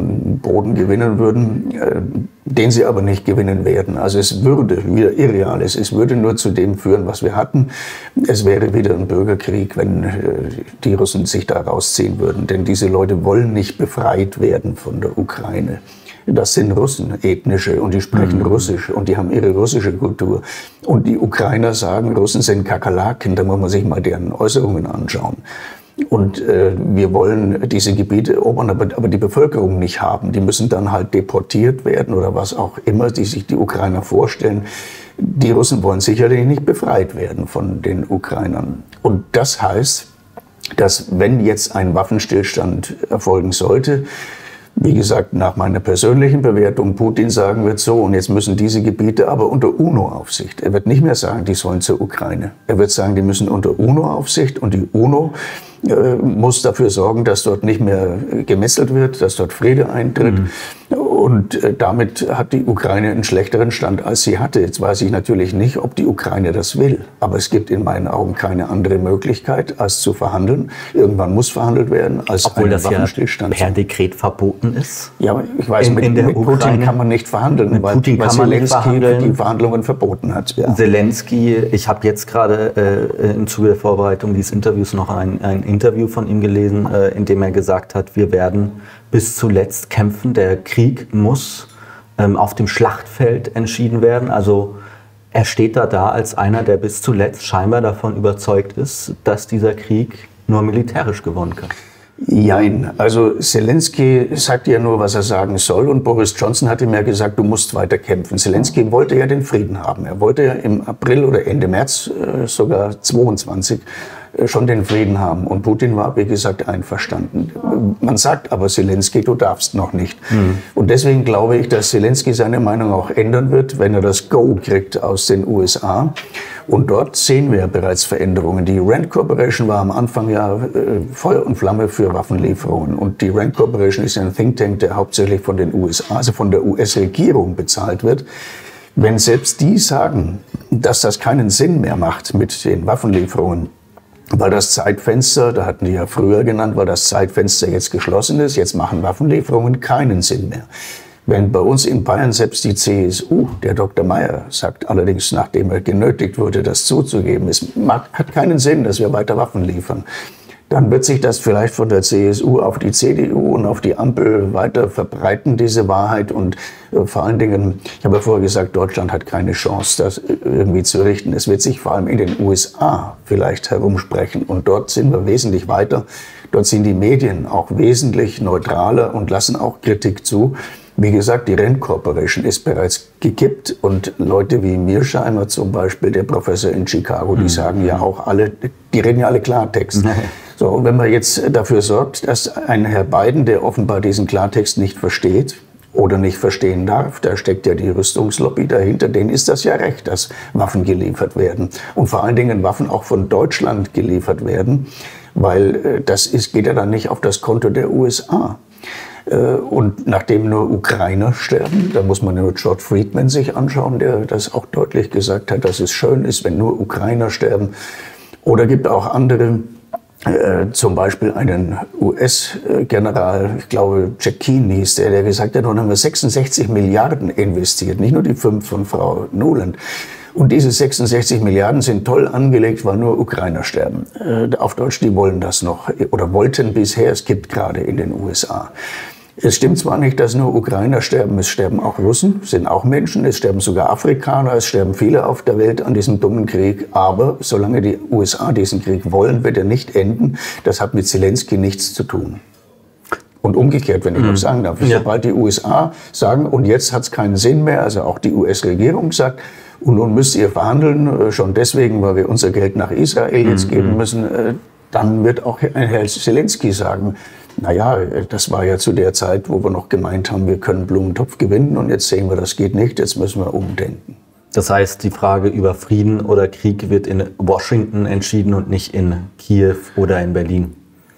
Boden gewinnen würden, äh, den sie aber nicht gewinnen werden. Also es würde wieder Irreales, es würde nur zu dem führen, was wir hatten. Es wäre wieder ein Bürgerkrieg, wenn äh, die Russen sich da rausziehen würden. Denn diese Leute wollen nicht befreit werden von der Ukraine. Das sind Russen, ethnische, und die sprechen mhm. Russisch und die haben ihre russische Kultur. Und die Ukrainer sagen, Russen sind Kakerlaken, da muss man sich mal deren Äußerungen anschauen. Und äh, wir wollen diese Gebiete erobern, aber, aber die Bevölkerung nicht haben. Die müssen dann halt deportiert werden oder was auch immer, die sich die Ukrainer vorstellen. Die Russen wollen sicherlich nicht befreit werden von den Ukrainern. Und das heißt, dass wenn jetzt ein Waffenstillstand erfolgen sollte, wie gesagt, nach meiner persönlichen Bewertung, Putin sagen wird so, und jetzt müssen diese Gebiete aber unter UNO-Aufsicht. Er wird nicht mehr sagen, die sollen zur Ukraine. Er wird sagen, die müssen unter UNO-Aufsicht, und die UNO äh, muss dafür sorgen, dass dort nicht mehr gemesselt wird, dass dort Friede eintritt. Mhm. Und äh, damit hat die Ukraine einen schlechteren Stand, als sie hatte. Jetzt weiß ich natürlich nicht, ob die Ukraine das will. Aber es gibt in meinen Augen keine andere Möglichkeit, als zu verhandeln. Irgendwann muss verhandelt werden, als Obwohl das ja per Dekret verboten ist. Ja, aber ich weiß, in, mit, in der mit Putin kann man nicht verhandeln, mit weil, Putin weil kann man Zelensky nicht verhandeln. die Verhandlungen verboten hat. Ja. Zelensky, ich habe jetzt gerade äh, im Zuge der Vorbereitung dieses Interviews noch ein, ein Interview von ihm gelesen, äh, in dem er gesagt hat, wir werden bis zuletzt kämpfen. Der Krieg muss ähm, auf dem Schlachtfeld entschieden werden. Also er steht da da als einer, der bis zuletzt scheinbar davon überzeugt ist, dass dieser Krieg nur militärisch gewonnen kann. Jein. Also Zelensky sagt ja nur, was er sagen soll, und Boris Johnson hat ihm ja gesagt, du musst weiter kämpfen. Zelensky wollte ja den Frieden haben. Er wollte ja im April oder Ende März äh, sogar zweiundzwanzig äh, schon den Frieden haben. Und Putin war, wie gesagt, einverstanden. Man sagt aber Zelensky, du darfst noch nicht. Mhm. Und deswegen glaube ich, dass Zelensky seine Meinung auch ändern wird, wenn er das Go kriegt aus den U S A. Und dort sehen wir bereits Veränderungen. Die Rand Corporation war am Anfang ja äh, Feuer und Flamme für Waffenlieferungen. Und die Rand Corporation ist ein Think Tank, der hauptsächlich von den U S A, also von der U S-Regierung bezahlt wird. Wenn selbst die sagen, dass das keinen Sinn mehr macht mit den Waffenlieferungen, weil das Zeitfenster, da hatten die ja früher genannt, weil das Zeitfenster jetzt geschlossen ist, jetzt machen Waffenlieferungen keinen Sinn mehr. Wenn bei uns in Bayern selbst die C S U, der Doktor Mayer, sagt allerdings, nachdem er genötigt wurde, das zuzugeben, es hat keinen Sinn, dass wir weiter Waffen liefern, dann wird sich das vielleicht von der C S U auf die C D U und auf die Ampel weiter verbreiten, diese Wahrheit. Und äh, vor allen Dingen, ich habe ja vorher gesagt, Deutschland hat keine Chance, das irgendwie zu richten. Es wird sich vor allem in den U S A vielleicht herumsprechen. Und dort sind wir wesentlich weiter. Dort sind die Medien auch wesentlich neutraler und lassen auch Kritik zu. Wie gesagt, die Rand Corporation ist bereits gekippt, und Leute wie Mearsheimer zum Beispiel, der Professor in Chicago, die sagen ja auch alle, die reden ja alle Klartext. So, und wenn man jetzt dafür sorgt, dass ein Herr Biden, der offenbar diesen Klartext nicht versteht oder nicht verstehen darf, da steckt ja die Rüstungslobby dahinter, denen ist das ja recht, dass Waffen geliefert werden und vor allen Dingen Waffen auch von Deutschland geliefert werden, weil das ist, geht ja dann nicht auf das Konto der U S A. Und nachdem nur Ukrainer sterben, da muss man nur George Friedman sich anschauen, der das auch deutlich gesagt hat, dass es schön ist, wenn nur Ukrainer sterben. Oder gibt auch andere, äh, zum Beispiel einen U S-General, ich glaube Jack Keane hieß der, der gesagt hat, nun haben wir sechsundsechzig Milliarden investiert, nicht nur die fünf von Frau Nuland. Und diese sechsundsechzig Milliarden sind toll angelegt, weil nur Ukrainer sterben. Äh, auf Deutsch, die wollen das noch oder wollten bisher, es gibt gerade in den U S A. Es stimmt zwar nicht, dass nur Ukrainer sterben, es sterben auch Russen, sind auch Menschen, es sterben sogar Afrikaner, es sterben viele auf der Welt an diesem dummen Krieg. Aber solange die U S A diesen Krieg wollen, wird er nicht enden. Das hat mit Zelensky nichts zu tun. Und umgekehrt, wenn ich noch sagen darf, ja. Sobald die U S A sagen, und jetzt hat es keinen Sinn mehr, also auch die U S-Regierung sagt, Und nun müsst ihr verhandeln, schon deswegen, weil wir unser Geld nach Israel jetzt mhm. geben müssen. Dann wird auch Herr Zelensky sagen, naja, das war ja zu der Zeit, wo wir noch gemeint haben, wir können Blumentopf gewinnen und jetzt sehen wir, das geht nicht, jetzt müssen wir umdenken. Das heißt, die Frage über Frieden oder Krieg wird in Washington entschieden und nicht in Kiew oder in Berlin?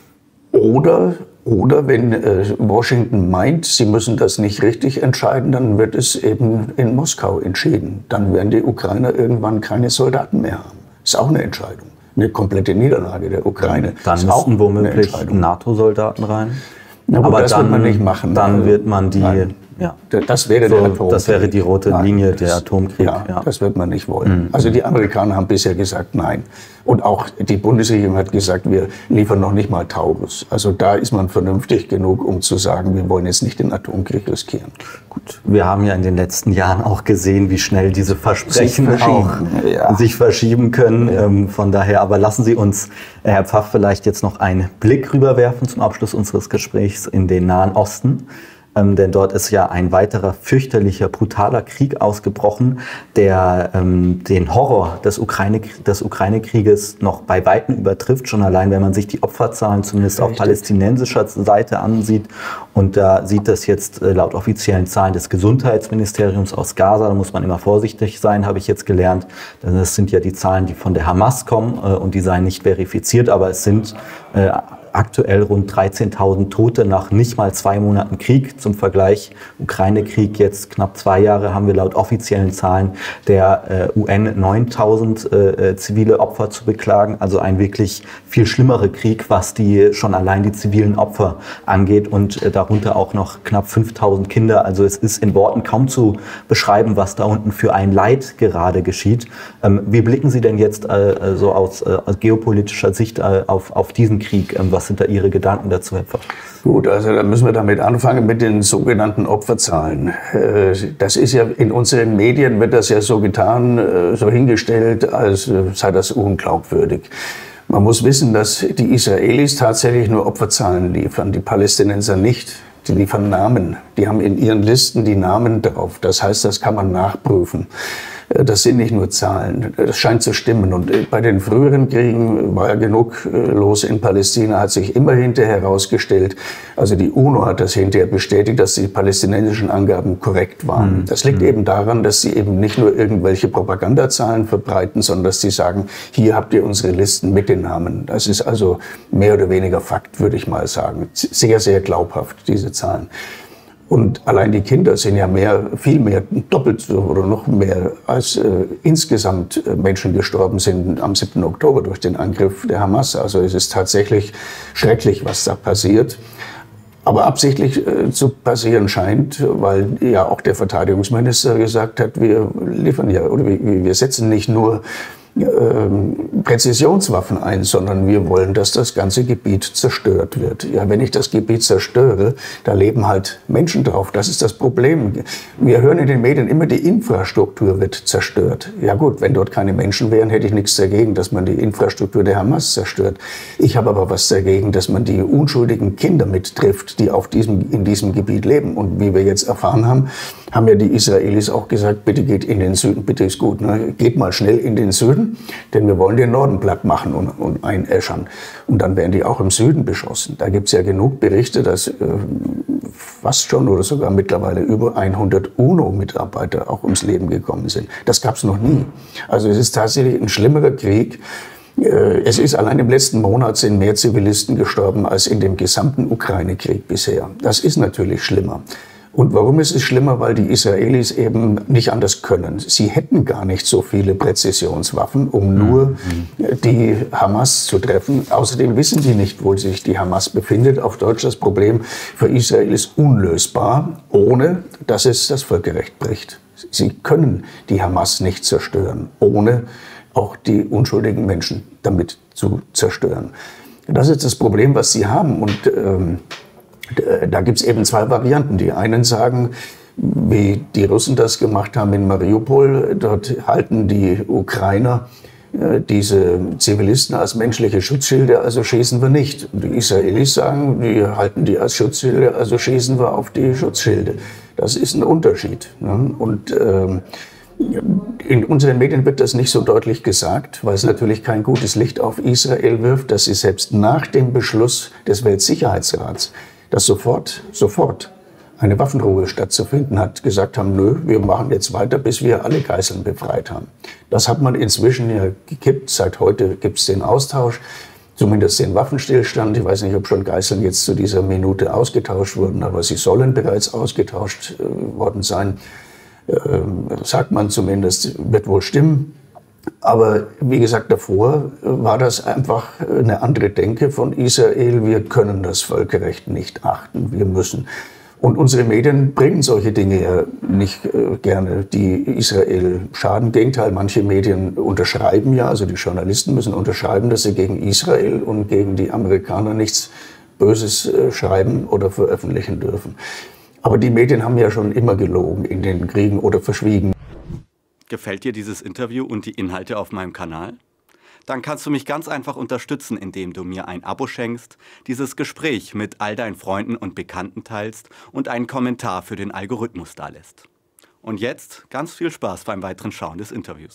Oder, oder wenn äh, Washington meint, sie müssen das nicht richtig entscheiden, dann wird es eben in Moskau entschieden. Dann werden die Ukrainer irgendwann keine Soldaten mehr haben. Ist auch eine Entscheidung. Eine komplette Niederlage der Ukraine. Dann ist müssten womöglich NATO-Soldaten rein. Na gut, aber das dann, wird man nicht machen. Dann wird man die... Nein. Ja. Das wäre so, der Atomkrieg. Das wäre die rote Linie, nein, der das, Atomkrieg. Ja, ja, das wird man nicht wollen. Mhm. Also die Amerikaner haben bisher gesagt, nein. Und auch die Bundesregierung hat gesagt, wir liefern noch nicht mal Taurus. Also da ist man vernünftig genug, um zu sagen, wir wollen jetzt nicht den Atomkrieg riskieren. Gut, wir haben ja in den letzten Jahren auch gesehen, wie schnell diese Versprechen sich auch ja. sich verschieben können. Ja. Ähm, von daher, aber lassen Sie uns, Herr Pfaff, vielleicht jetzt noch einen Blick rüberwerfen zum Abschluss unseres Gesprächs in den Nahen Osten. Ähm, denn dort ist ja ein weiterer fürchterlicher, brutaler Krieg ausgebrochen, der ähm, den Horror des, Ukraine, des Ukraine-Krieges noch bei Weitem übertrifft, schon allein, wenn man sich die Opferzahlen zumindest Richtig. auf palästinensischer Seite ansieht. Und da sieht das jetzt äh, laut offiziellen Zahlen des Gesundheitsministeriums aus Gaza, da muss man immer vorsichtig sein, habe ich jetzt gelernt. Denn das sind ja die Zahlen, die von der Hamas kommen äh, und die seien nicht verifiziert, aber es sind äh, aktuell rund dreizehntausend Tote nach nicht mal zwei Monaten Krieg. Zum Vergleich, Ukraine-Krieg jetzt knapp zwei Jahre, haben wir laut offiziellen Zahlen der äh, U N neuntausend äh, zivile Opfer zu beklagen. Also ein wirklich viel schlimmerer Krieg, was die schon allein die zivilen Opfer angeht und äh, darunter auch noch knapp fünftausend Kinder. Also es ist in Worten kaum zu beschreiben, was da unten für ein Leid gerade geschieht. Ähm, wie blicken Sie denn jetzt äh, so aus, äh, aus geopolitischer Sicht äh, auf, auf diesen Krieg? Ähm, was sind da Ihre Gedanken dazu, Herr Pfaff? Gut, also da müssen wir damit anfangen mit den sogenannten Opferzahlen. Das ist ja, in unseren Medien wird das ja so getan, so hingestellt, als sei das unglaubwürdig. Man muss wissen, dass die Israelis tatsächlich nur Opferzahlen liefern, die Palästinenser nicht. Die liefern Namen. Die haben in ihren Listen die Namen drauf. Das heißt, das kann man nachprüfen. Das sind nicht nur Zahlen. Das scheint zu stimmen. Und bei den früheren Kriegen war ja genug los in Palästina, hat sich immer hinterher herausgestellt. Also die UNO hat das hinterher bestätigt, dass die palästinensischen Angaben korrekt waren. Mhm. Das liegt mhm. eben daran, dass sie eben nicht nur irgendwelche Propagandazahlen verbreiten, sondern dass sie sagen, hier habt ihr unsere Listen mit den Namen. Das ist also mehr oder weniger Fakt, würde ich mal sagen. Sehr, sehr glaubhaft, diese Zahlen. Und allein die Kinder sind ja mehr, viel mehr, doppelt so oder noch mehr, als äh, insgesamt Menschen gestorben sind am siebten Oktober durch den Angriff der Hamas. Also es ist tatsächlich schrecklich, was da passiert. Aber absichtlich äh, zu passieren scheint, weil ja auch der Verteidigungsminister gesagt hat, wir liefern ja, oder wir, wir setzen nicht nur Präzisionswaffen ein, sondern wir wollen, dass das ganze Gebiet zerstört wird. Ja, wenn ich das Gebiet zerstöre, da leben halt Menschen drauf. Das ist das Problem. Wir hören in den Medien immer, die Infrastruktur wird zerstört. Ja gut, wenn dort keine Menschen wären, hätte ich nichts dagegen, dass man die Infrastruktur der Hamas zerstört. Ich habe aber was dagegen, dass man die unschuldigen Kinder mittrifft, die auf diesem, in diesem Gebiet leben. Und wie wir jetzt erfahren haben, haben ja die Israelis auch gesagt, bitte geht in den Süden, bitte ist gut, ne? Geht mal schnell in den Süden, denn wir wollen den Norden platt machen und, und einäschern. Und dann werden die auch im Süden beschossen. Da gibt es ja genug Berichte, dass äh, fast schon oder sogar mittlerweile über hundert UNO-Mitarbeiter auch ums Leben gekommen sind. Das gab es noch nie. Also es ist tatsächlich ein schlimmerer Krieg. Es ist allein im letzten Monat sind mehr Zivilisten gestorben als in dem gesamten Ukraine-Krieg bisher. Das ist natürlich schlimmer. Und warum ist es schlimmer? Weil die Israelis eben nicht anders können. Sie hätten gar nicht so viele Präzisionswaffen, um nur die Hamas zu treffen. Außerdem wissen die nicht, wo sich die Hamas befindet. Auf Deutsch, das Problem für Israel ist unlösbar, ohne dass es das Völkerrecht bricht. Sie können die Hamas nicht zerstören, ohne auch die unschuldigen Menschen damit zu zerstören. Das ist das Problem, was sie haben. Und ähm, da gibt es eben zwei Varianten. Die einen sagen, wie die Russen das gemacht haben in Mariupol, dort halten die Ukrainer äh, diese Zivilisten als menschliche Schutzschilde, also schießen wir nicht. Und die Israelis sagen, wir halten die als Schutzschilde, also schießen wir auf die Schutzschilde. Das ist ein Unterschied. Ne? Und ähm, In unseren Medien wird das nicht so deutlich gesagt, weil es natürlich kein gutes Licht auf Israel wirft, dass sie selbst nach dem Beschluss des Weltsicherheitsrats, dass sofort, sofort eine Waffenruhe stattzufinden hat, gesagt haben, nö, wir machen jetzt weiter, bis wir alle Geiseln befreit haben. Das hat man inzwischen ja gekippt. Seit heute gibt es den Austausch, zumindest den Waffenstillstand. Ich weiß nicht, ob schon Geiseln jetzt zu dieser Minute ausgetauscht wurden, aber sie sollen bereits ausgetauscht äh, worden sein. Äh, sagt man zumindest, wird wohl stimmen. Aber wie gesagt, davor war das einfach eine andere Denke von Israel. Wir können das Völkerrecht nicht achten, wir müssen. Und unsere Medien bringen solche Dinge ja nicht äh, gerne, die Israel schaden. Im Gegenteil, manche Medien unterschreiben ja, also die Journalisten müssen unterschreiben, dass sie gegen Israel und gegen die Amerikaner nichts Böses äh, schreiben oder veröffentlichen dürfen. Aber die Medien haben ja schon immer gelogen in den Kriegen oder verschwiegen. Gefällt dir dieses Interview und die Inhalte auf meinem Kanal? Dann kannst du mich ganz einfach unterstützen, indem du mir ein Abo schenkst, dieses Gespräch mit all deinen Freunden und Bekannten teilst und einen Kommentar für den Algorithmus dalässt. Und jetzt ganz viel Spaß beim weiteren Schauen des Interviews.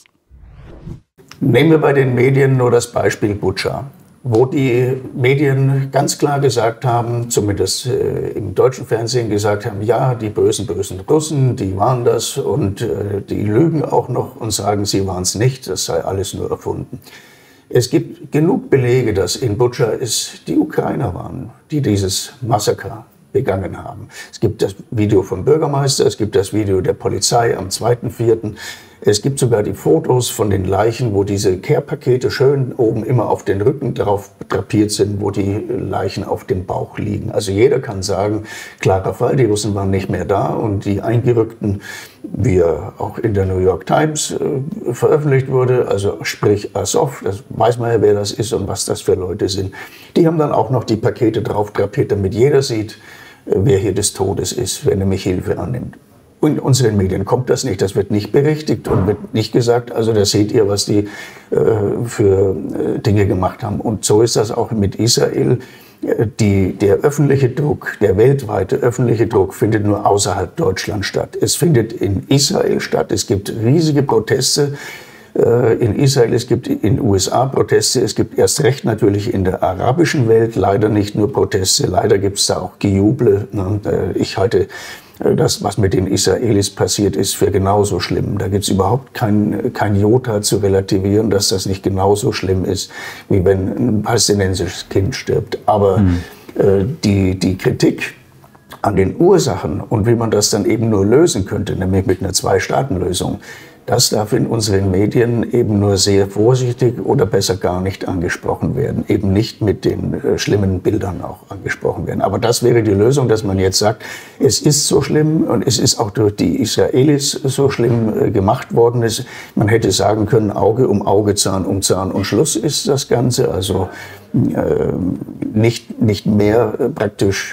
Nehmen wir bei den Medien nur das Beispiel Butscha, wo die Medien ganz klar gesagt haben, zumindest äh, im deutschen Fernsehen gesagt haben, ja, die bösen, bösen Russen, die waren das und äh, die lügen auch noch und sagen, sie waren es nicht, das sei alles nur erfunden. Es gibt genug Belege, dass in Butscha es die Ukrainer waren, die dieses Massaker begangen haben. Es gibt das Video vom Bürgermeister, es gibt das Video der Polizei am zweiten vierten Es gibt sogar die Fotos von den Leichen, wo diese Care-Pakete schön oben immer auf den Rücken drauf drapiert sind, wo die Leichen auf dem Bauch liegen. Also jeder kann sagen, klarer Fall, die Russen waren nicht mehr da und die Eingerückten, wie auch in der New York Times äh, veröffentlicht wurde, also sprich Azov, das weiß man ja, wer das ist und was das für Leute sind, die haben dann auch noch die Pakete drauf drapiert, damit jeder sieht, äh, wer hier des Todes ist, wenn er mich Hilfe annimmt. In unseren Medien kommt das nicht, das wird nicht berichtigt und wird nicht gesagt, also da seht ihr, was die äh, für äh, Dinge gemacht haben. Und so ist das auch mit Israel. Die, der öffentliche Druck, der weltweite öffentliche Druck findet nur außerhalb Deutschlands statt. Es findet in Israel statt, es gibt riesige Proteste äh, in Israel, es gibt in den U S A Proteste, es gibt erst recht natürlich in der arabischen Welt leider nicht nur Proteste, leider gibt es da auch Gejuble. Ne? Ich halte das, was mit den Israelis passiert ist, für genauso schlimm. Da gibt es überhaupt kein, kein Jota zu relativieren, dass das nicht genauso schlimm ist, wie wenn ein palästinensisches Kind stirbt. Aber mhm. äh, die, die Kritik an den Ursachen und wie man das dann eben nur lösen könnte, nämlich mit einer Zwei-Staaten-Lösung, das darf in unseren Medien eben nur sehr vorsichtig oder besser gar nicht angesprochen werden. Eben nicht mit den äh, schlimmen Bildern auch angesprochen werden. Aber das wäre die Lösung, dass man jetzt sagt, es ist so schlimm und es ist auch durch die Israelis so schlimm äh, gemacht worden. Es, man hätte sagen können, Auge um Auge, Zahn um Zahn und Schluss ist das Ganze. Also äh, nicht, nicht mehr äh, praktisch,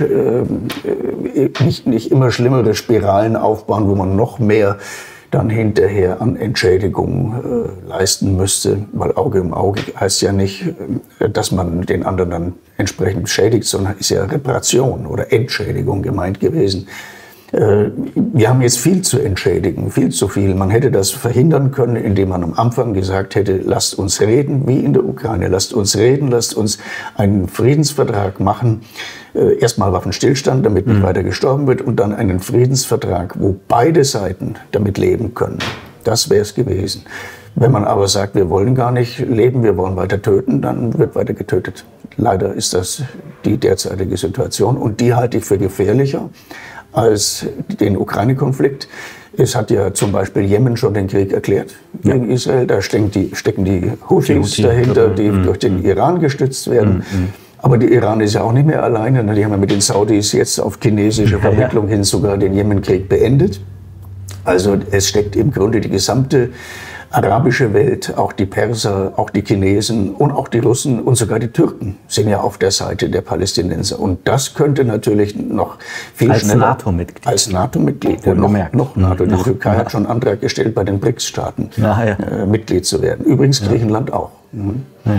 äh, nicht, nicht immer schlimmere Spiralen aufbauen, wo man noch mehr dann hinterher an Entschädigung äh, leisten müsste, weil Auge um Auge heißt ja nicht, äh, dass man den anderen dann entsprechend schädigt, sondern ist ja Reparation oder Entschädigung gemeint gewesen. Äh, wir haben jetzt viel zu entschädigen, viel zu viel. Man hätte das verhindern können, indem man am Anfang gesagt hätte, lasst uns reden, wie in der Ukraine, lasst uns reden, lasst uns einen Friedensvertrag machen. Äh, erstmal Waffenstillstand, damit nicht mhm. weiter gestorben wird, und dann einen Friedensvertrag, wo beide Seiten damit leben können. Das wäre es gewesen. Wenn man aber sagt, wir wollen gar nicht leben, wir wollen weiter töten, dann wird weiter getötet. Leider ist das die derzeitige Situation und die halte ich für gefährlicher als den Ukraine-Konflikt. Es hat ja zum Beispiel Jemen schon den Krieg erklärt gegen ja. Israel. Da stecken die, stecken die Houthis dahinter, die mhm. durch den Iran gestützt werden. Mhm. Aber die Iran ist ja auch nicht mehr alleine. Die haben ja mit den Saudis jetzt auf chinesische Vermittlung hin sogar den Jemenkrieg beendet. Also es steckt im Grunde die gesamte arabische Welt, auch die Perser, auch die Chinesen und auch die Russen und sogar die Türken sind ja auf der Seite der Palästinenser. Und das könnte natürlich noch viel als schneller... NATO-Mitglied. Als NATO-Mitglied. Ja, noch, noch NATO. Die Türkei ja. hat schon einen Antrag gestellt, bei den BRICS-Staaten ja, ja. äh, Mitglied zu werden. Übrigens Griechenland ja. auch. Mhm. Ja.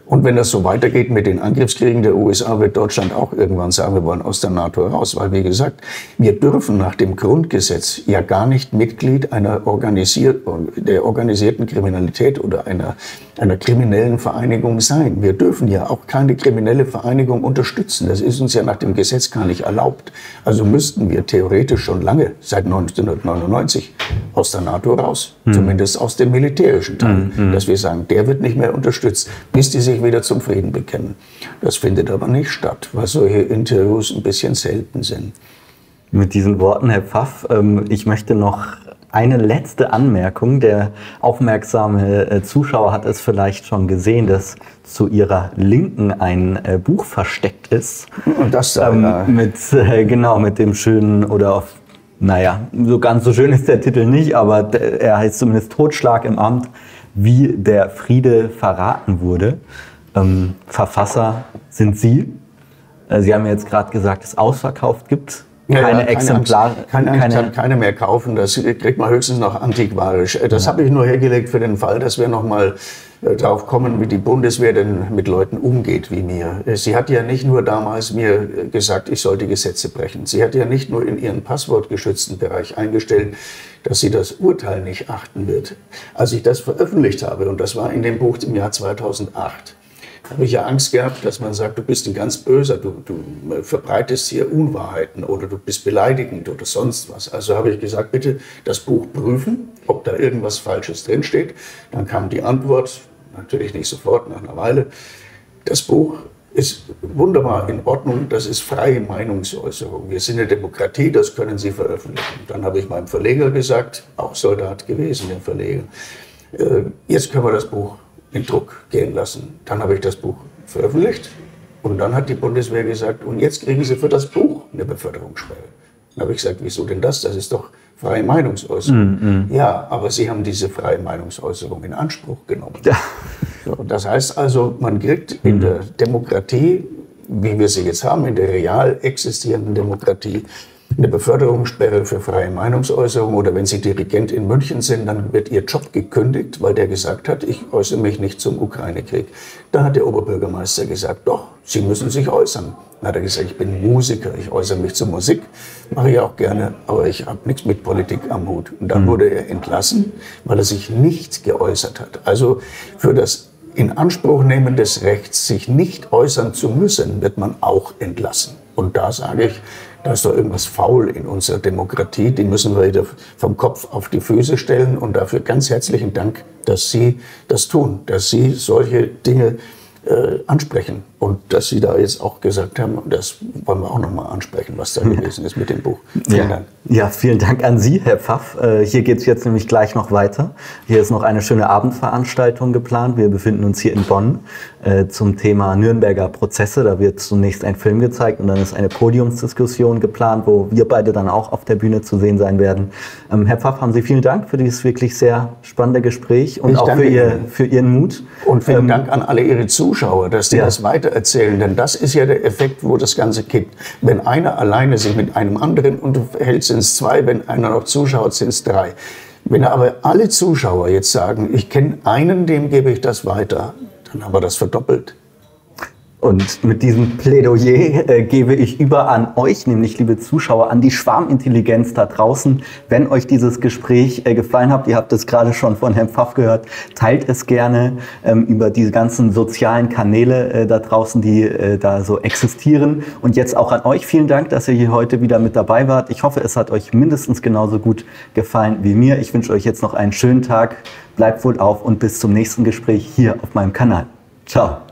Und wenn das so weitergeht mit den Angriffskriegen der U S A, wird Deutschland auch irgendwann sagen, wir wollen aus der NATO raus. Weil, wie gesagt, wir dürfen nach dem Grundgesetz ja gar nicht Mitglied einer organisiert, der organisierten Kriminalität oder einer, einer kriminellen Vereinigung sein. Wir dürfen ja auch keine kriminelle Vereinigung unterstützen. Das ist uns ja nach dem Gesetz gar nicht erlaubt. Also müssten wir theoretisch schon lange, seit neunzehnhundertneunundneunzig, aus der NATO raus. Hm. Zumindest aus dem militärischen Teil. Hm. Dass wir sagen, der wird nicht mehr unterstützt, bis die sich wieder zum Frieden bekennen. Das findet aber nicht statt, weil solche Interviews ein bisschen selten sind. Mit diesen Worten, Herr Pfaff, ähm, ich möchte noch eine letzte Anmerkung. Der aufmerksame äh, Zuschauer hat es vielleicht schon gesehen, dass zu Ihrer Linken ein äh, Buch versteckt ist. Und das ähm, mit äh, genau mit dem schönen oder auf naja, so ganz so schön ist der Titel nicht, aber er heißt zumindest Totschlag im Amt, wie der Friede verraten wurde. Ähm, Verfasser sind Sie. Äh, Sie haben ja jetzt gerade gesagt, es ausverkauft gibt. Keine, ja, ja, keine Exemplare. Angst, keine Angst, keine, kann keine mehr kaufen. Das kriegt man höchstens noch antiquarisch. Das ja. habe ich nur hergelegt für den Fall, dass wir noch mal drauf kommen, wie die Bundeswehr denn mit Leuten umgeht wie mir. Sie hat ja nicht nur damals mir gesagt, ich soll die Gesetze brechen. Sie hat ja nicht nur in ihren passwortgeschützten Bereich eingestellt, dass sie das Urteil nicht achten wird. Als ich das veröffentlicht habe, und das war in dem Buch im Jahr zweitausendacht, habe ich ja Angst gehabt, dass man sagt, du bist ein ganz Böser, du, du verbreitest hier Unwahrheiten oder du bist beleidigend oder sonst was. Also habe ich gesagt, bitte das Buch prüfen, ob da irgendwas Falsches drinsteht. Dann kam die Antwort, natürlich nicht sofort, nach einer Weile, das Buch ist wunderbar in Ordnung, das ist freie Meinungsäußerung. Wir sind eine Demokratie, das können Sie veröffentlichen. Dann habe ich meinem Verleger gesagt, auch Soldat gewesen, der Verleger, äh, jetzt können wir das Buch in Druck gehen lassen. Dann habe ich das Buch veröffentlicht und dann hat die Bundeswehr gesagt, und jetzt kriegen Sie für das Buch eine Beförderungssperre. Dann habe ich gesagt, wieso denn das? Das ist doch freie Meinungsäußerung. Mm, mm. Ja, aber Sie haben diese freie Meinungsäußerung in Anspruch genommen. Ja. So, das heißt also, man kriegt in der Demokratie, wie wir sie jetzt haben, in der real existierenden Demokratie, eine Beförderungssperre für freie Meinungsäußerung, oder wenn Sie Dirigent in München sind, dann wird Ihr Job gekündigt, weil der gesagt hat, ich äußere mich nicht zum Ukraine-Krieg. Da hat der Oberbürgermeister gesagt, doch, Sie müssen sich äußern. Dann hat er gesagt, ich bin Musiker, ich äußere mich zur Musik, mache ich auch gerne, aber ich habe nichts mit Politik am Hut. Und dann wurde er entlassen, weil er sich nicht geäußert hat. Also für das Inanspruchnehmen des Rechts, sich nicht äußern zu müssen, wird man auch entlassen. Und da sage ich, da ist doch irgendwas faul in unserer Demokratie. Die müssen wir wieder vom Kopf auf die Füße stellen. Und dafür ganz herzlichen Dank, dass Sie das tun, dass Sie solche Dinge äh, ansprechen. Und dass Sie da jetzt auch gesagt haben, das wollen wir auch nochmal ansprechen, was da gewesen ist mit dem Buch. Vielen ja. Dank. Ja, vielen Dank an Sie, Herr Pfaff. Äh, hier geht es jetzt nämlich gleich noch weiter. Hier ist noch eine schöne Abendveranstaltung geplant. Wir befinden uns hier in Bonn äh, zum Thema Nürnberger Prozesse. Da wird zunächst ein Film gezeigt und dann ist eine Podiumsdiskussion geplant, wo wir beide dann auch auf der Bühne zu sehen sein werden. Ähm, Herr Pfaff, haben Sie vielen Dank für dieses wirklich sehr spannende Gespräch und ich auch für, Ihr, für Ihren Mut. Und vielen ähm, Dank an alle Ihre Zuschauer, dass die ja. das weiter erzählen, denn das ist ja der Effekt, wo das Ganze kippt. Wenn einer alleine sich mit einem anderen unterhält, sind es zwei, wenn einer noch zuschaut, sind es drei. Wenn aber alle Zuschauer jetzt sagen, ich kenne einen, dem gebe ich das weiter, dann haben wir das verdoppelt. Und mit diesem Plädoyer äh, gebe ich über an euch, nämlich liebe Zuschauer, an die Schwarmintelligenz da draußen. Wenn euch dieses Gespräch äh, gefallen hat, ihr habt es gerade schon von Herrn Pfaff gehört, teilt es gerne ähm, über diese ganzen sozialen Kanäle äh, da draußen, die äh, da so existieren. Und jetzt auch an euch vielen Dank, dass ihr hier heute wieder mit dabei wart. Ich hoffe, es hat euch mindestens genauso gut gefallen wie mir. Ich wünsche euch jetzt noch einen schönen Tag. Bleibt wohl auf und bis zum nächsten Gespräch hier auf meinem Kanal. Ciao.